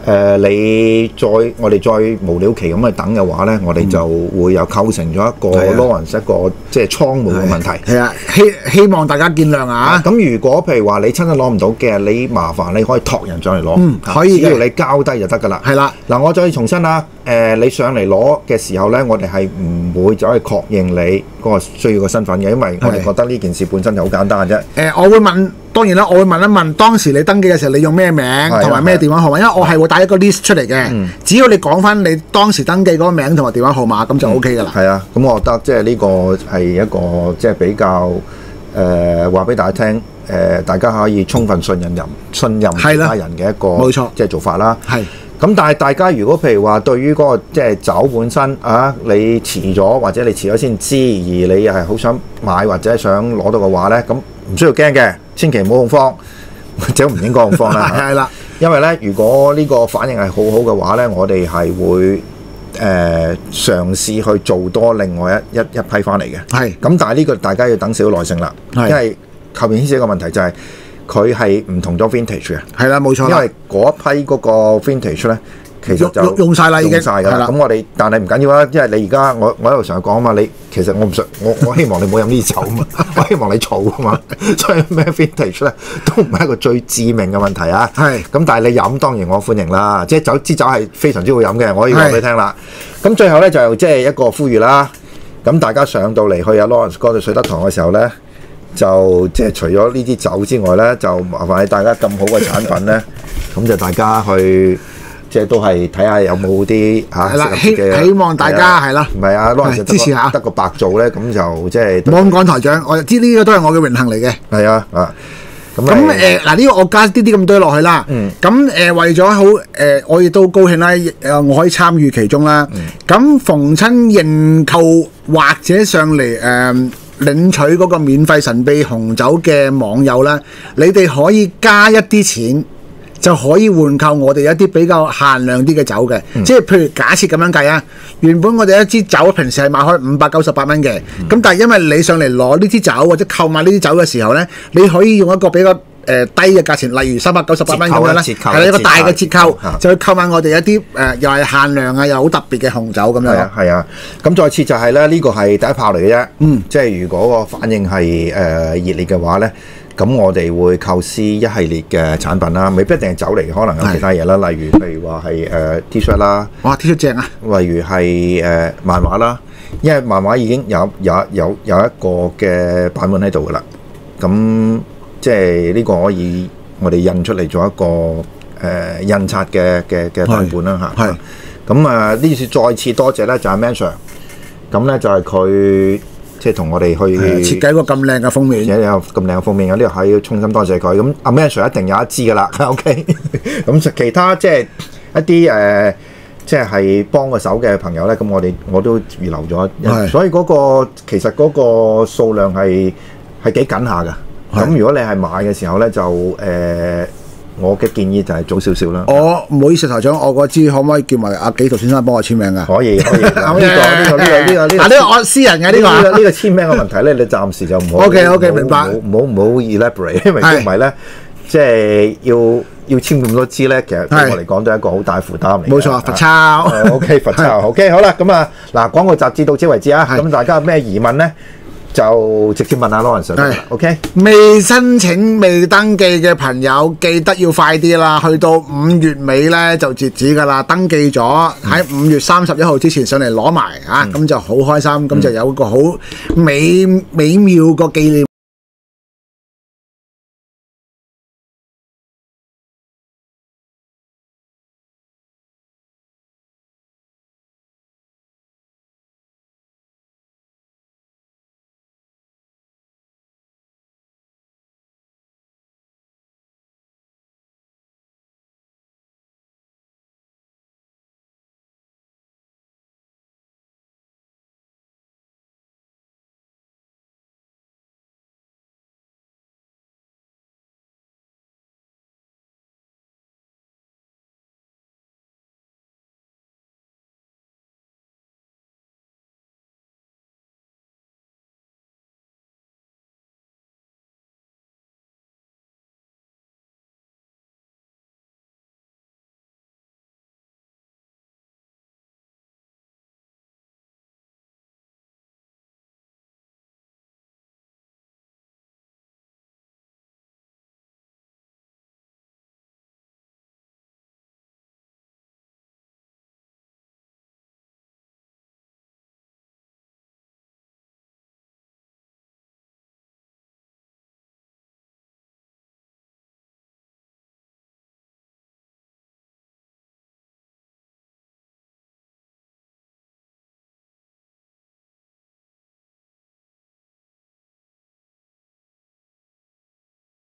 誒你再我哋再無了期咁去等嘅話咧，我哋就會有構成咗一個 Lawrence 一個即係倉門嘅問題。 係啊，希希望大家見諒啊！ 咁如果譬如話你親身攞唔到嘅，你麻煩你可以託人上嚟攞， 嗯可以嘅只要你交低就得㗎啦。 係啦， 嗱我再重申啦，誒你上嚟攞嘅時候咧，我哋係唔會走去確認你嗰個需要嘅身份嘅，因為我哋覺得呢件事本身就好簡單啫。 誒，我會問，當然啦，我會問一問當時你登記嘅時候，你用咩名同埋咩電話號碼，因為我係會打一個 list 出嚟嘅。只要你講翻你當時登記嗰個名同埋電話號碼，咁就 O K 㗎啦。 係啊，咁我覺得即係呢個係一個即係比較誒話俾大家聽，誒大家可以充分信任人、信任其他人嘅一個冇錯， 即係做法啦。 係。 咁但係大家如果譬如話對於嗰個即係酒本身啊，你遲咗或者你遲咗先知，而你係好想買或者想攞到嘅話咧，咁唔需要驚嘅，千祈唔好恐慌，或者唔應該恐慌啦。 係啦， 因為咧，如果呢個反應係好好嘅話咧，我哋係會誒、呃、嘗試去做多另外一一一批翻嚟嘅。係。咁但係呢個大家要等少少耐性啦，因為後面牽涉一個問題就係、是。佢係唔同咗 vintage 嘅， 係啦，冇錯。 因為嗰一批嗰個 vintage 咧，其實就用用曬啦，已經用曬㗎啦。咁我哋，但係唔緊要啦，因為你而家我我喺度成日講啊嘛，你其實我唔想我我希望你唔好飲呢啲酒啊嘛，我希望你儲啊嘛，所以咩 vintage 咧都唔係一個最致命嘅問題啊。係。咁但係你飲當然我歡迎啦，即係酒支酒係非常之好飲嘅，我可以講俾你聽啦。咁最後咧就即係一個呼籲啦。咁大家上到嚟去阿 Lawrence 哥對水德堂嘅時候咧。就即係除咗呢啲酒之外咧，就麻煩大家咁好嘅產品咧，咁就大家去即係都係睇下有冇啲嚇適合嘅。希望大家係啦，唔係啊，Lawrence支持下，得個白做咧，咁就即係冇咁講台長，我知呢個都係我嘅榮幸嚟嘅。係啊啊，咁咁誒嗱呢個我加啲啲咁多落去啦。嗯。咁誒為咗好誒，我亦都高興啦，誒我可以參與其中啦。嗯。咁逢親認購或者上嚟誒。領取嗰個免費神秘紅酒嘅網友咧，你哋可以加一啲錢，就可以換購我哋一啲比較限量啲嘅酒嘅。嗯、即係譬如假設咁樣計啊，原本我哋一支酒平時係賣開五百九十八蚊嘅，咁、嗯、但係因為你上嚟攞呢支酒或者購買呢啲酒嘅時候咧，你可以用一個比較誒、呃、低嘅價錢，例如三百九十八蚊咁樣咧，係啦一個大嘅折扣，就去購買我哋一啲誒、呃、又係限量啊，又好特別嘅紅酒咁樣。係啊，係啊。咁再次就係咧，呢個係第一炮嚟嘅啫。嗯，即係如果個反應係誒、呃、熱烈嘅話咧，咁我哋會構思一系列嘅產品啦，未必一定係酒嚟嘅，可能有其他嘢啦，例如譬如話係誒 T-shirt 啦，哇 T-shirt 正啊！例如係誒、呃、漫畫啦，因為漫畫已經有有有有一個嘅版本喺度噶啦，咁。即係呢個可以我哋印出嚟做一個誒、呃、印刷嘅嘅嘅版本啦嚇。係。咁啊呢次再次多謝咧就係 Man Sir，咁咧就係佢即係同我哋去設計個咁靚嘅封面，有咁靚嘅封面，有呢個係要衷心多謝佢。咁阿 Man Sir 一定有一支噶啦 ，OK。咁其他即係一啲誒、呃、即係係幫個手嘅朋友咧，咁我哋我都預留咗，所以嗰、嗰個其實嗰個數量係係幾緊下㗎。咁如果你係買嘅時候咧，就誒、呃，我嘅建議就係早少少啦。我唔好意思，台長，我嗰支可唔可以叫埋阿紀陶先生幫我簽名啊？可以，可以。呢、呢個呢、呢個呢、呢個呢、呢個嗱呢個我私人嘅呢、呢個呢、呢個呢、呢個簽名嘅問題咧，你暫時就唔好。O K O K 明白。唔好唔好 elaborate， 因為唔係咧，即係要要簽咁多支咧，其實對我嚟講都係一個好大負擔嚟。冇錯，罰抄。O K 罰抄。O K 好啦，咁啊嗱，廣告雜誌到此為止啊。咁大家有咩疑問咧？就直接問下 Lawrence 啦 ，OK？未申請、未登記嘅朋友，記得要快啲啦！去到五月尾咧就截止㗎啦，登記咗喺五月三十一號之前上嚟攞埋啊，咁就好開心，咁、嗯、就有一個好美美妙個紀念。